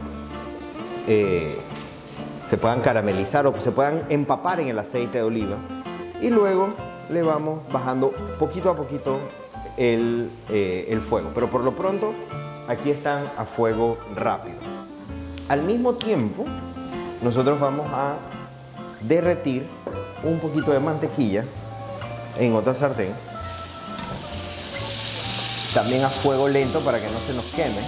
caramelizar o se puedan empapar en el aceite de oliva. Y luego le vamos bajando poquito a poquito el fuego. Pero por lo pronto aquí están a fuego rápido. Al mismo tiempo nosotros vamos a derretir un poquito de mantequilla en otra sartén. También a fuego lento para que no se nos queme.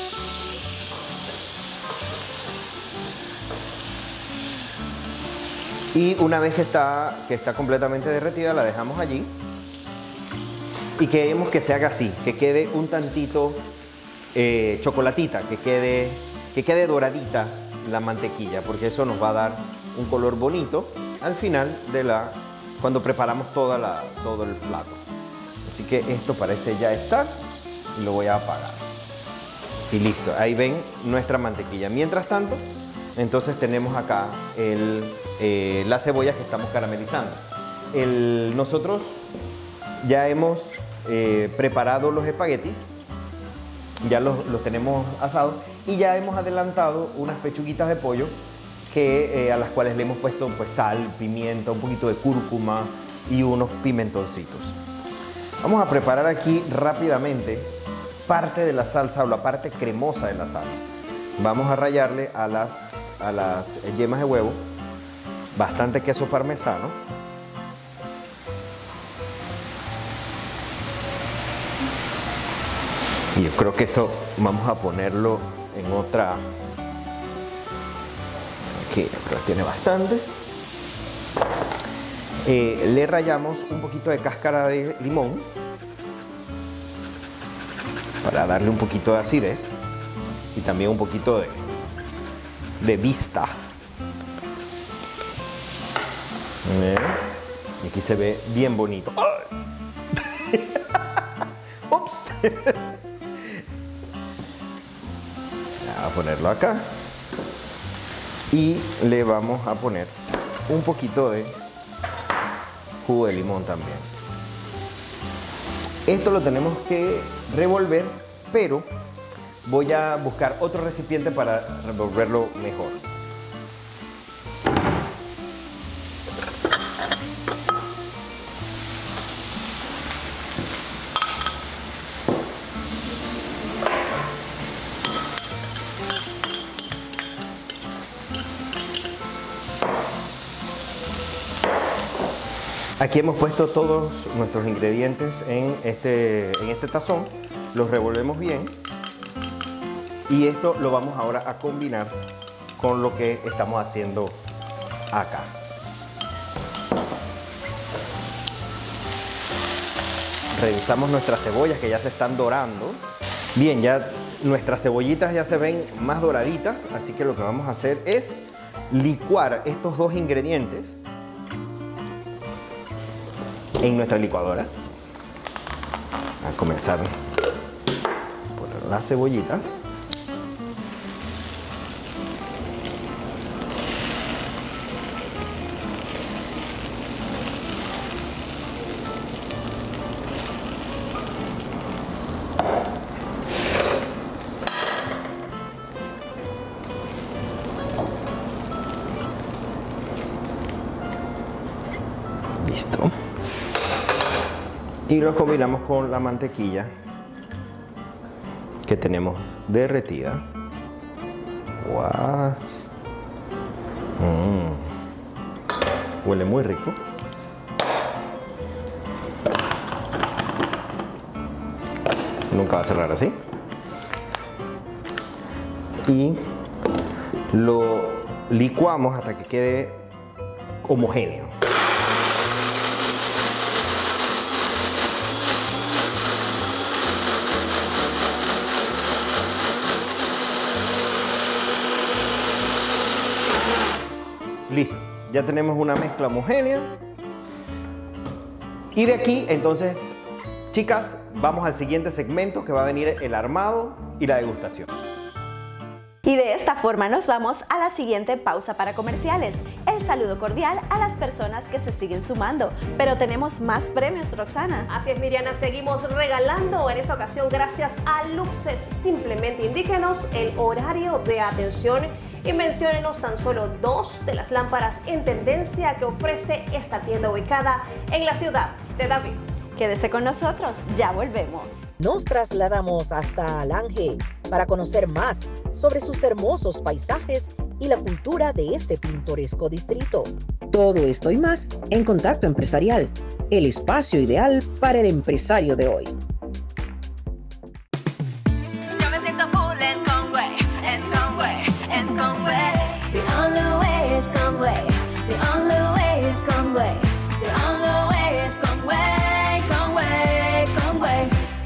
Y una vez que está completamente derretida, la dejamos allí. Y queremos que se haga así, que quede un tantito chocolatita, que quede doradita la mantequilla, porque eso nos va a dar un color bonito al final cuando preparamos todo el plato. Así que esto parece ya estar y lo voy a apagar. Y listo, ahí ven nuestra mantequilla. Mientras tanto, entonces tenemos acá las cebollas que estamos caramelizando. Nosotros ya hemos preparado los espaguetis, ya los tenemos asados y ya hemos adelantado unas pechuguitas de pollo a las cuales le hemos puesto pues, sal, pimienta, un poquito de cúrcuma y unos pimentoncitos. Vamos a preparar aquí rápidamente parte de la salsa o la parte cremosa de la salsa. Vamos a rallarle a las yemas de huevo bastante queso parmesano. Y yo creo que esto vamos a ponerlo en otra. Aquí, creo que tiene bastante. Le rallamos un poquito de cáscara de limón para darle un poquito de acidez y también un poquito de vista. Y aquí se ve bien bonito. ¡Ups! Vamos a ponerlo acá. Y le vamos a poner un poquito de jugo de limón también. Esto lo tenemos que revolver, pero voy a buscar otro recipiente para revolverlo mejor. Aquí hemos puesto todos nuestros ingredientes en este tazón, los revolvemos bien y esto lo vamos ahora a combinar con lo que estamos haciendo acá. Revisamos nuestras cebollas que ya se están dorando. Bien, ya nuestras cebollitas ya se ven más doraditas, así que lo que vamos a hacer es licuar estos dos ingredientes en nuestra licuadora. A comenzar por las cebollitas. Listo. Y los combinamos con la mantequilla que tenemos derretida. ¡Guau! Huele muy rico. Nunca va a cerrar así. Y lo licuamos hasta que quede homogéneo. Listo, ya tenemos una mezcla homogénea. Y de aquí, entonces, chicas, vamos al siguiente segmento que va a venir el armado y la degustación. Y de esta forma nos vamos a la siguiente pausa para comerciales. El saludo cordial a las personas que se siguen sumando, pero tenemos más premios, Roxana. Así es, Miriana, seguimos regalando en esta ocasión gracias a Luxes. Simplemente indíquenos el horario de atención y menciónenos tan solo 2 de las lámparas en tendencia que ofrece esta tienda ubicada en la ciudad de David. Quédese con nosotros, ya volvemos. Nos trasladamos hasta Alange para conocer más sobre sus hermosos paisajes y la cultura de este pintoresco distrito. Todo esto y más en Contacto Empresarial, el espacio ideal para el empresario de hoy. Yo me siento full en Conway, en Conway, en Conway. The only way is Conway, the only way is Conway, the only way is Conway, Conway, Conway.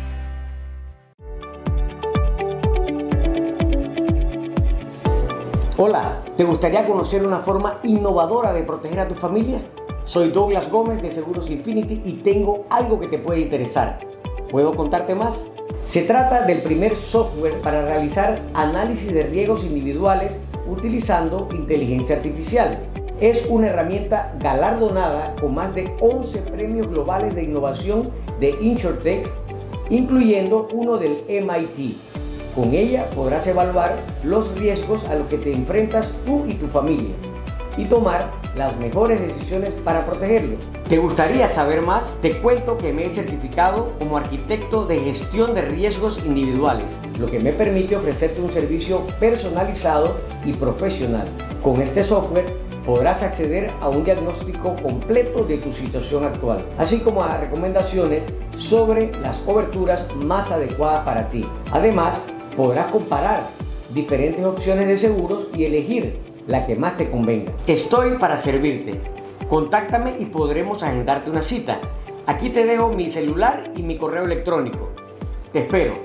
Hola, ¿te gustaría conocer una forma innovadora de proteger a tu familia? Soy Douglas Gómez de Seguros Infinity y tengo algo que te puede interesar. ¿Puedo contarte más? Se trata del primer software para realizar análisis de riesgos individuales utilizando inteligencia artificial. Es una herramienta galardonada con más de 11 premios globales de innovación de InsurTech, incluyendo uno del MIT. Con ella podrás evaluar los riesgos a los que te enfrentas tú y tu familia y tomar las mejores decisiones para protegerlos. ¿Te gustaría saber más? Te cuento que me he certificado como arquitecto de gestión de riesgos individuales, lo que me permite ofrecerte un servicio personalizado y profesional. Con este software podrás acceder a un diagnóstico completo de tu situación actual, así como a recomendaciones sobre las coberturas más adecuadas para ti. Además, podrás comparar diferentes opciones de seguros y elegir la que más te convenga. Estoy para servirte. Contáctame y podremos agendarte una cita. Aquí te dejo mi celular y mi correo electrónico. Te espero.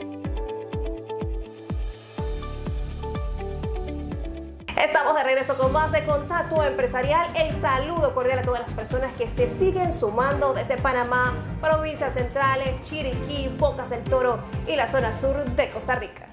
Estamos de regreso con más de Contacto Empresarial. El saludo cordial a todas las personas que se siguen sumando desde Panamá, provincias centrales, Chiriquí, Bocas del Toro y la zona sur de Costa Rica.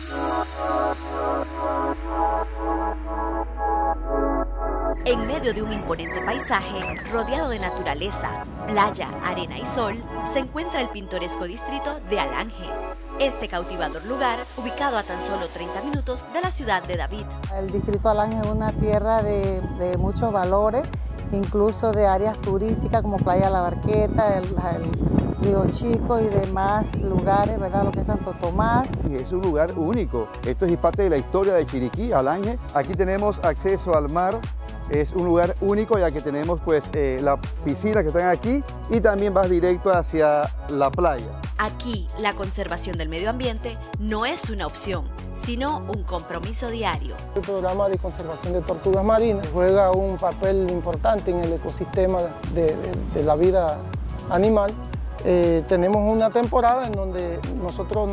En medio de un imponente paisaje, rodeado de naturaleza, playa, arena y sol, se encuentra el pintoresco distrito de Alange. Este cautivador lugar, ubicado a tan solo 30 minutos de la ciudad de David. El distrito de Alange es una tierra de muchos valores, incluso de áreas turísticas como Playa La Barqueta, el Río Chico y demás lugares, ¿verdad? Lo que es Santo Tomás. Es un lugar único. Esto es parte de la historia de Chiriquí, Alange. Aquí tenemos acceso al mar. Es un lugar único ya que tenemos pues la piscina que están aquí y también vas directo hacia la playa. Aquí la conservación del medio ambiente no es una opción, sino un compromiso diario. El programa de conservación de tortugas marinas juega un papel importante en el ecosistema de la vida animal. Tenemos una temporada en donde nosotros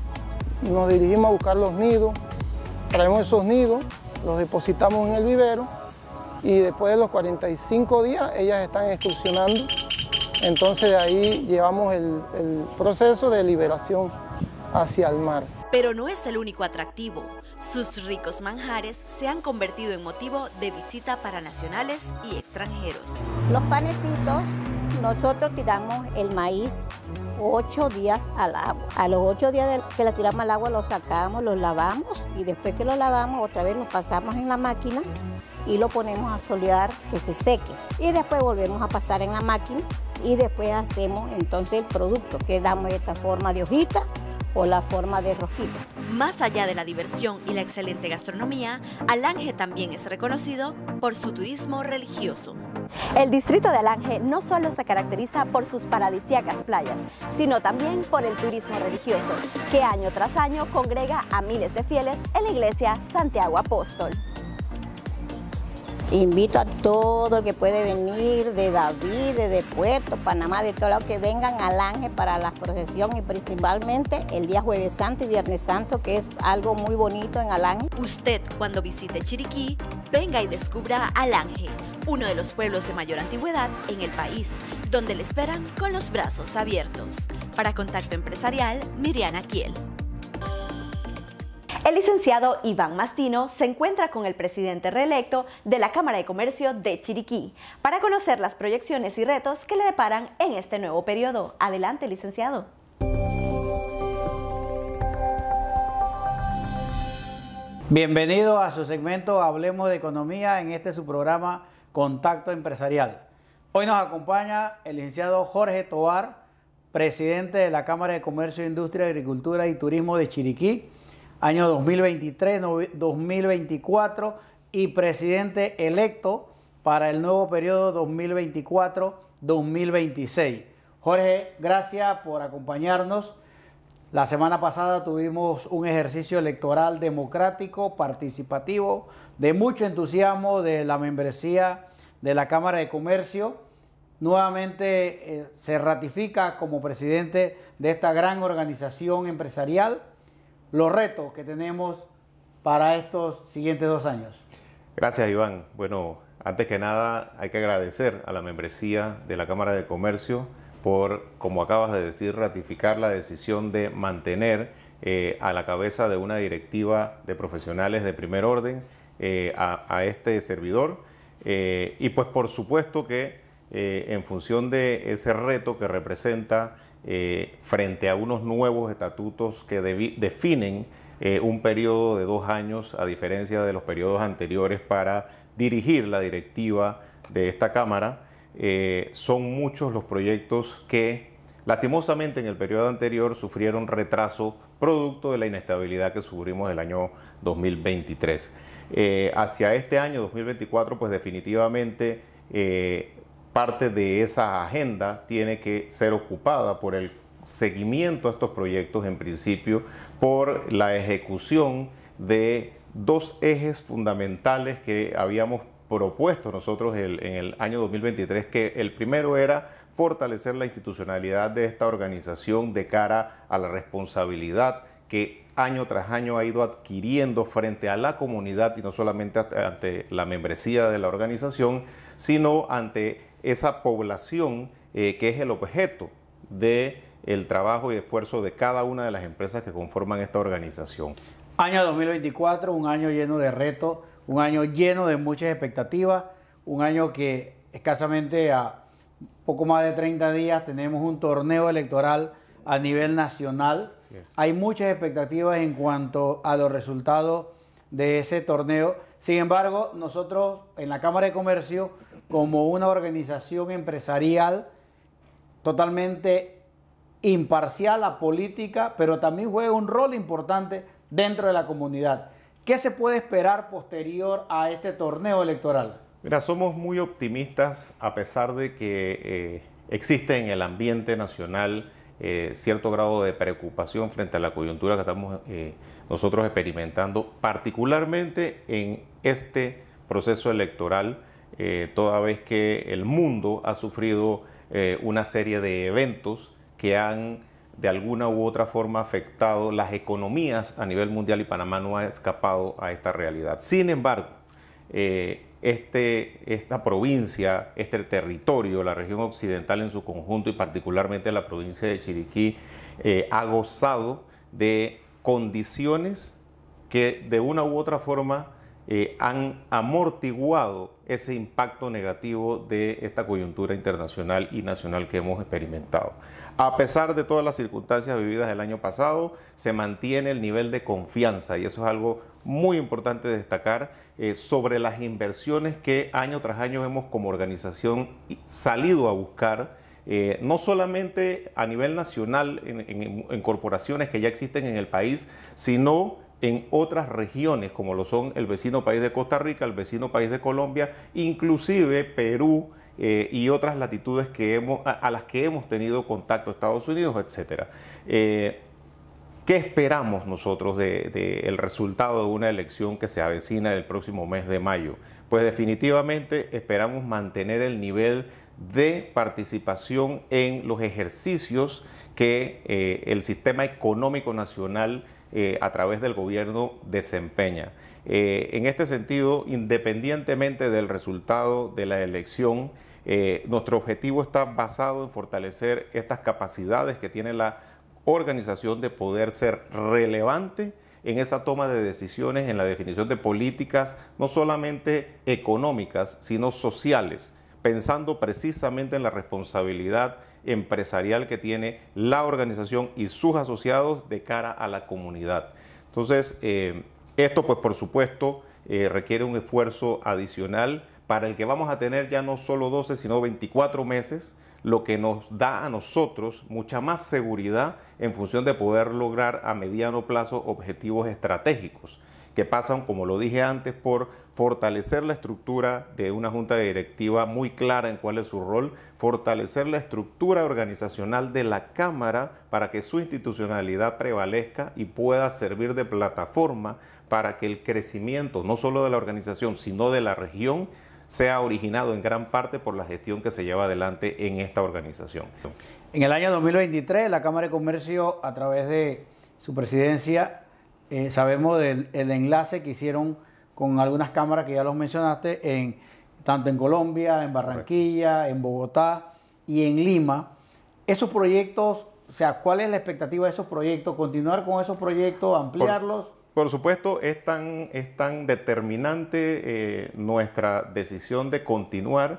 nos dirigimos a buscar los nidos, traemos esos nidos, los depositamos en el vivero y después de los 45 días ellas están excursionando. Entonces de ahí llevamos el proceso de liberación hacia el mar. Pero no es el único atractivo. Sus ricos manjares se han convertido en motivo de visita para nacionales y extranjeros. Los panecitos, nosotros tiramos el maíz 8 días al agua. A los 8 días que le tiramos al agua lo sacamos, lo lavamos y después que lo lavamos otra vez lo pasamos en la máquina y lo ponemos a solear que se seque. Y después volvemos a pasar en la máquina y después hacemos entonces el producto que damos esta forma de hojita o la forma de rosquita. Más allá de la diversión y la excelente gastronomía, Alange también es reconocido por su turismo religioso. El distrito de Alange no solo se caracteriza por sus paradisíacas playas, sino también por el turismo religioso, que año tras año congrega a miles de fieles en la iglesia Santiago Apóstol. Invito a todo el que puede venir de David, de Puerto, Panamá, de todo lado, que vengan a Alange para la procesión y principalmente el día Jueves Santo y Viernes Santo, que es algo muy bonito en Alange. Usted, cuando visite Chiriquí, venga y descubra Alange, uno de los pueblos de mayor antigüedad en el país, donde le esperan con los brazos abiertos. Para Contacto Empresarial, Miriana Kiel. El licenciado Iván Mastino se encuentra con el presidente reelecto de la Cámara de Comercio de Chiriquí para conocer las proyecciones y retos que le deparan en este nuevo periodo. Adelante, licenciado. Bienvenido a su segmento Hablemos de Economía en este su programa Contacto Empresarial. Hoy nos acompaña el licenciado Jorge Tovar, presidente de la Cámara de Comercio, Industria, Agricultura y Turismo de Chiriquí, año 2023-2024 y presidente electo para el nuevo periodo 2024-2026. Jorge, gracias por acompañarnos. La semana pasada tuvimos un ejercicio electoral democrático, participativo, de mucho entusiasmo de la membresía de la Cámara de Comercio. Nuevamente se ratifica como presidente de esta gran organización empresarial. Los retos que tenemos para estos siguientes 2 años. Gracias, Iván. Bueno, antes que nada hay que agradecer a la membresía de la Cámara de Comercio por, como acabas de decir, ratificar la decisión de mantener a la cabeza de una directiva de profesionales de primer orden a este servidor. Y pues por supuesto que en función de ese reto que representa frente a unos nuevos estatutos que definen un periodo de 2 años, a diferencia de los periodos anteriores, para dirigir la directiva de esta Cámara. Son muchos los proyectos que, lastimosamente, en el periodo anterior sufrieron retraso producto de la inestabilidad que sufrimos el año 2023. Hacia este año 2024, pues definitivamente parte de esa agenda tiene que ser ocupada por el seguimiento a estos proyectos, en principio, por la ejecución de 2 ejes fundamentales que habíamos propuesto nosotros en el año 2023, que el primero era fortalecer la institucionalidad de esta organización de cara a la responsabilidad que año tras año ha ido adquiriendo frente a la comunidad, y no solamente ante la membresía de la organización, sino ante esa población que es el objeto del trabajo y esfuerzo de cada una de las empresas que conforman esta organización. Año 2024, un año lleno de retos, un año lleno de muchas expectativas, un año que escasamente a poco más de 30 días tenemos un torneo electoral a nivel nacional. Hay muchas expectativas en cuanto a los resultados de ese torneo. Sin embargo, nosotros en la Cámara de Comercio, como una organización empresarial totalmente imparcial, apolítica, pero también juega un rol importante dentro de la comunidad. ¿Qué se puede esperar posterior a este torneo electoral? Mira, somos muy optimistas a pesar de que existe en el ambiente nacional cierto grado de preocupación frente a la coyuntura que estamos nosotros experimentando, particularmente en este proceso electoral, toda vez que el mundo ha sufrido una serie de eventos que han de alguna u otra forma afectado las economías a nivel mundial, y Panamá no ha escapado a esta realidad. Sin embargo, esta provincia, este territorio, la región occidental en su conjunto y particularmente la provincia de Chiriquí, ha gozado de condiciones que de una u otra forma han amortiguado ese impacto negativo de esta coyuntura internacional y nacional que hemos experimentado. A pesar de todas las circunstancias vividas el año pasado, se mantiene el nivel de confianza, y eso es algo muy importante de destacar, sobre las inversiones que año tras año hemos como organización salido a buscar, no solamente a nivel nacional en corporaciones que ya existen en el país, sino en otras regiones como lo son el vecino país de Costa Rica, el vecino país de Colombia, inclusive Perú y otras latitudes a las que hemos tenido contacto, Estados Unidos, etcétera. ¿Qué esperamos nosotros del resultado de una elección que se avecina el próximo mes de mayo? Pues definitivamente esperamos mantener el nivel de participación en los ejercicios que el sistema económico nacional a través del gobierno desempeña. En este sentido, independientemente del resultado de la elección, nuestro objetivo está basado en fortalecer estas capacidades que tiene la organización de poder ser relevante en esa toma de decisiones, en la definición de políticas, no solamente económicas, sino sociales, pensando precisamente en la responsabilidad empresarial que tiene la organización y sus asociados de cara a la comunidad. Entonces, esto pues por supuesto requiere un esfuerzo adicional para el que vamos a tener ya no solo 12, sino 24 meses, lo que nos da a nosotros mucha más seguridad en función de poder lograr a mediano plazo objetivos estratégicos, que pasan, como lo dije antes, por fortalecer la estructura de una junta directiva muy clara en cuál es su rol, fortalecer la estructura organizacional de la Cámara para que su institucionalidad prevalezca y pueda servir de plataforma para que el crecimiento, no solo de la organización, sino de la región, sea originado en gran parte por la gestión que se lleva adelante en esta organización. En el año 2023, la Cámara de Comercio, a través de su presidencia, sabemos del enlace que hicieron con algunas cámaras que ya los mencionaste, tanto en Colombia, en Barranquilla, en Bogotá y en Lima. Esos proyectos, o sea, ¿cuál es la expectativa de esos proyectos? ¿Continuar con esos proyectos, ampliarlos? Por supuesto, es tan determinante nuestra decisión de continuar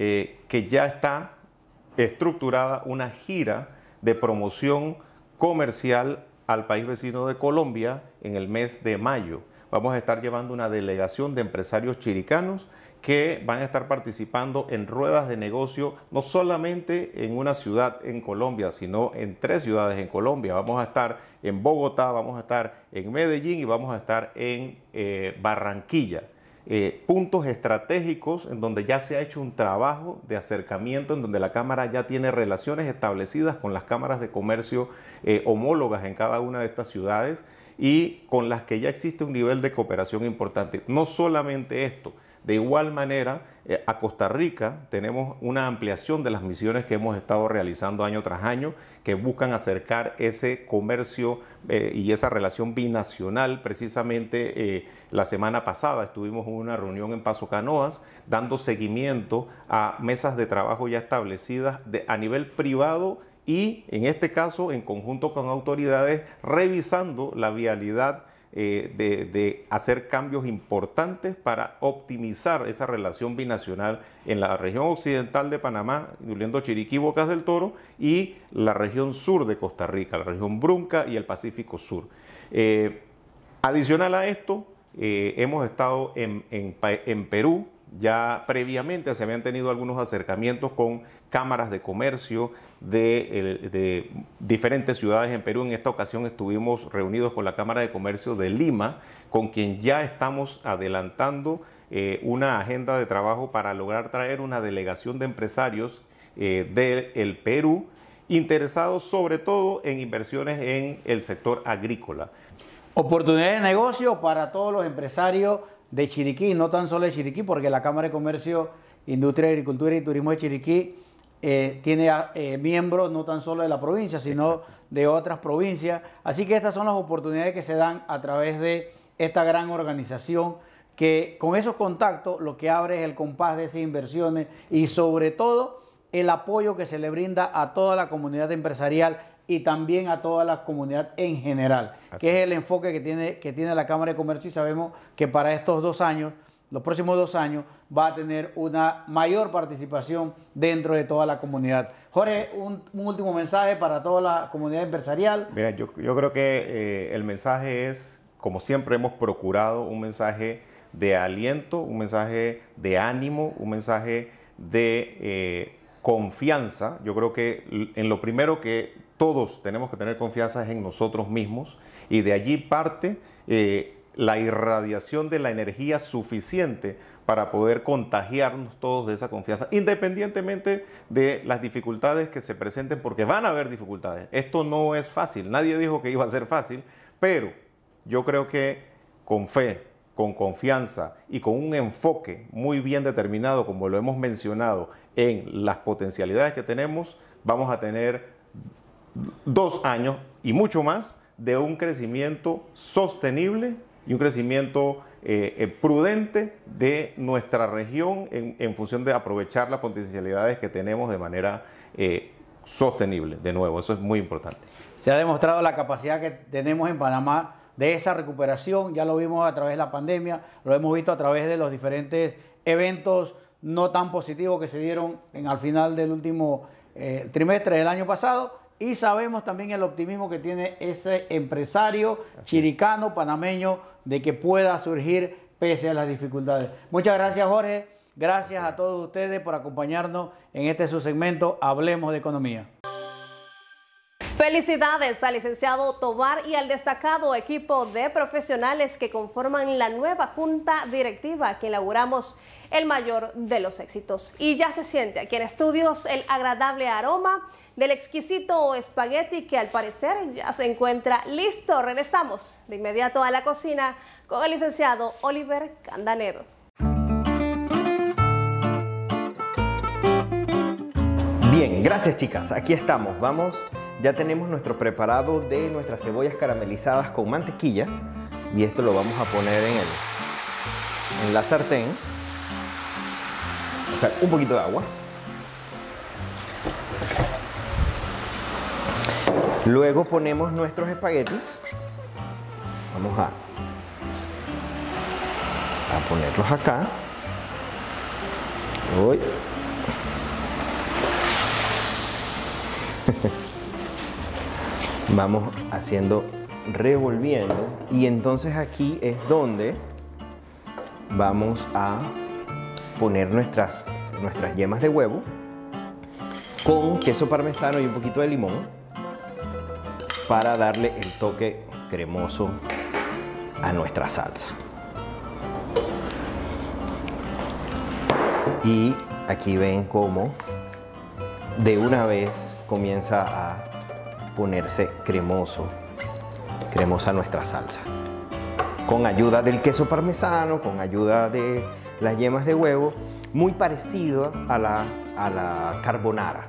que ya está estructurada una gira de promoción comercial al país vecino de Colombia en el mes de mayo. Vamos a estar llevando una delegación de empresarios chiricanos que van a estar participando en ruedas de negocio, no solamente en una ciudad en Colombia, sino en 3 ciudades en Colombia. Vamos a estar en Bogotá, vamos a estar en Medellín y vamos a estar en Barranquilla. Puntos estratégicos en donde ya se ha hecho un trabajo de acercamiento, en donde la Cámara ya tiene relaciones establecidas con las cámaras de comercio homólogas en cada una de estas ciudades y con las que ya existe un nivel de cooperación importante. No solamente esto, De igual manera, a Costa Rica tenemos una ampliación de las misiones que hemos estado realizando año tras año, que buscan acercar ese comercio y esa relación binacional. Precisamente la semana pasada estuvimos en una reunión en Paso Canoas, dando seguimiento a mesas de trabajo ya establecidas a nivel privado y, en este caso, en conjunto con autoridades, revisando la vialidad de hacer cambios importantes para optimizar esa relación binacional en la región occidental de Panamá, incluyendo Chiriquí, Bocas del Toro, y la región sur de Costa Rica, la región Brunca y el Pacífico Sur. Adicional a esto, hemos estado en Perú. Ya previamente se habían tenido algunos acercamientos con cámaras de comercio de diferentes ciudades en Perú. En esta ocasión estuvimos reunidos con la Cámara de Comercio de Lima, con quien ya estamos adelantando una agenda de trabajo para lograr traer una delegación de empresarios del Perú, interesados sobre todo en inversiones en el sector agrícola. Oportunidades de negocio para todos los empresarios de Chiriquí, no tan solo de Chiriquí, porque la Cámara de Comercio, Industria, Agricultura y Turismo de Chiriquí tiene miembros no tan solo de la provincia, sino de otras provincias. Así que estas son las oportunidades que se dan a través de esta gran organización, que con esos contactos lo que abre es el compás de esas inversiones y sobre todo el apoyo que se le brinda a toda la comunidad empresarial y también a toda la comunidad en general, que es el enfoque que tiene la Cámara de Comercio, y sabemos que para estos 2 años, los próximos 2 años, va a tener una mayor participación dentro de toda la comunidad. Jorge, un último mensaje para toda la comunidad empresarial. Mira, yo creo que el mensaje es, como siempre hemos procurado, un mensaje de aliento, un mensaje de ánimo, un mensaje de confianza. Yo creo que en lo primero que todos tenemos que tener confianza en nosotros mismos, y de allí parte la irradiación de la energía suficiente para poder contagiarnos todos de esa confianza, independientemente de las dificultades que se presenten, porque van a haber dificultades. Esto no es fácil, nadie dijo que iba a ser fácil, pero yo creo que con fe, con confianza y con un enfoque muy bien determinado, como lo hemos mencionado, en las potencialidades que tenemos, vamos a tener 2 años y mucho más de un crecimiento sostenible y un crecimiento prudente de nuestra región en función de aprovechar las potencialidades que tenemos de manera sostenible. De nuevo, eso es muy importante. Se ha demostrado la capacidad que tenemos en Panamá de esa recuperación. Ya lo vimos a través de la pandemia, lo hemos visto a través de los diferentes eventos no tan positivos que se dieron al final del último trimestre del año pasado. Y sabemos también el optimismo que tiene ese empresario chiricano, panameño, de que pueda surgir pese a las dificultades. Muchas gracias, Jorge. Gracias a todos ustedes por acompañarnos en este subsegmento Hablemos de Economía. Felicidades al licenciado Tovar y al destacado equipo de profesionales que conforman la nueva junta directiva, que inauguramos el mayor de los éxitos. Y ya se siente aquí en estudios el agradable aroma del exquisito espagueti, que al parecer ya se encuentra listo. Regresamos de inmediato a la cocina con el licenciado Oliver Candanedo. Bien, gracias chicas, aquí estamos, ya tenemos nuestro preparado de nuestras cebollas caramelizadas con mantequilla, y esto lo vamos a poner en la sartén. O sea, un poquito de agua. Luego ponemos nuestros espaguetis. Vamos a ponerlos acá. Uy. Vamos revolviendo, y entonces aquí es donde vamos a poner nuestras yemas de huevo con queso parmesano y un poquito de limón para darle el toque cremoso a nuestra salsa. Y aquí ven cómo de una vez comienza a ponerse cremosa nuestra salsa, con ayuda del queso parmesano, con ayuda de las yemas de huevo, muy parecido a la carbonara.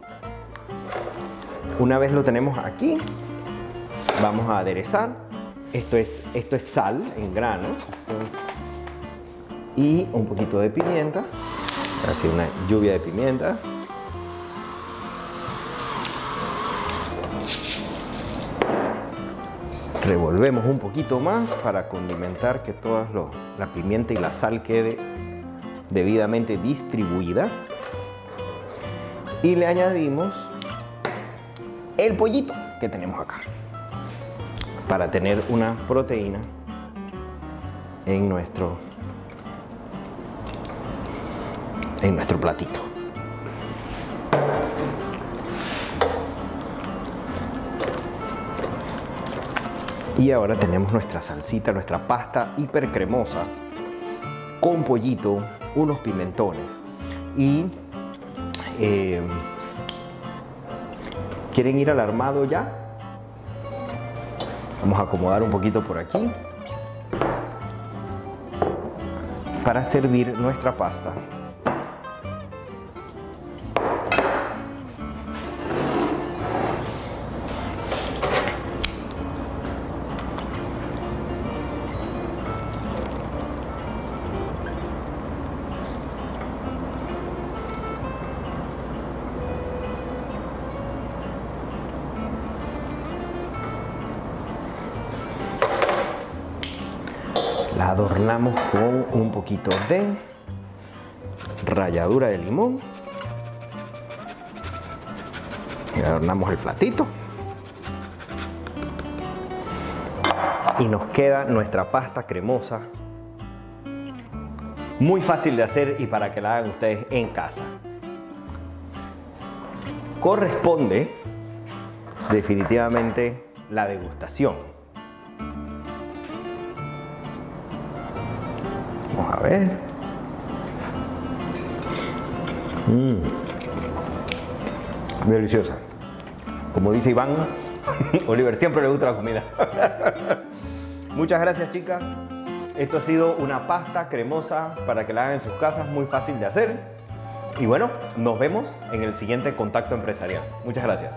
Una vez lo tenemos aquí, vamos a aderezar. Esto es sal en granos y un poquito de pimienta, así una lluvia de pimienta. Revolvemos un poquito más para condimentar que toda la pimienta y la sal quede debidamente distribuida. Y le añadimos el pollito que tenemos acá para tener una proteína en nuestro platito. Y ahora tenemos nuestra salsita, nuestra pasta hiper cremosa con pollito, unos pimentones y ¿quieren ir al armado ya? Vamos a acomodar un poquito por aquí para servir nuestra pasta. La adornamos con un poquito de ralladura de limón. Y adornamos el platito. Y nos queda nuestra pasta cremosa. Muy fácil de hacer y para que la hagan ustedes en casa. Corresponde definitivamente la degustación. Vamos a ver. Deliciosa. Como dice Iván, Oliver siempre le gusta la comida. Muchas gracias, chicas. Esto ha sido una pasta cremosa para que la hagan en sus casas, muy fácil de hacer. Y bueno, nos vemos en el siguiente Contacto Empresarial. Muchas gracias.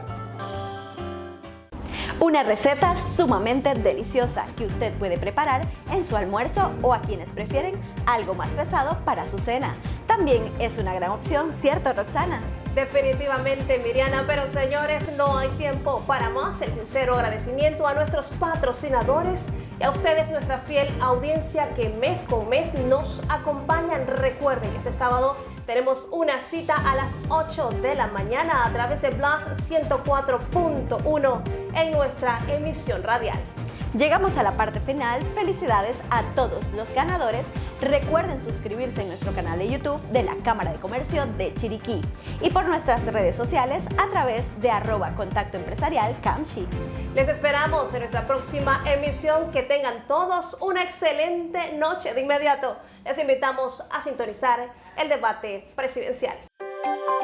Una receta sumamente deliciosa que usted puede preparar en su almuerzo o a quienes prefieren algo más pesado para su cena. También es una gran opción, ¿cierto, Roxana? Definitivamente, Miriana, pero señores, no hay tiempo para más. El sincero agradecimiento a nuestros patrocinadores y a ustedes, nuestra fiel audiencia que mes con mes nos acompañan. Recuerden que este sábado tenemos una cita a las 8 de la mañana a través de Blast 104.1 en nuestra emisión radial. Llegamos a la parte final. Felicidades a todos los ganadores. Recuerden suscribirse en nuestro canal de YouTube de la Cámara de Comercio de Chiriquí y por nuestras redes sociales a través de @contactoempresarialcamchi. Les esperamos en nuestra próxima emisión. Que tengan todos una excelente noche. De inmediato les invitamos a sintonizar el debate presidencial.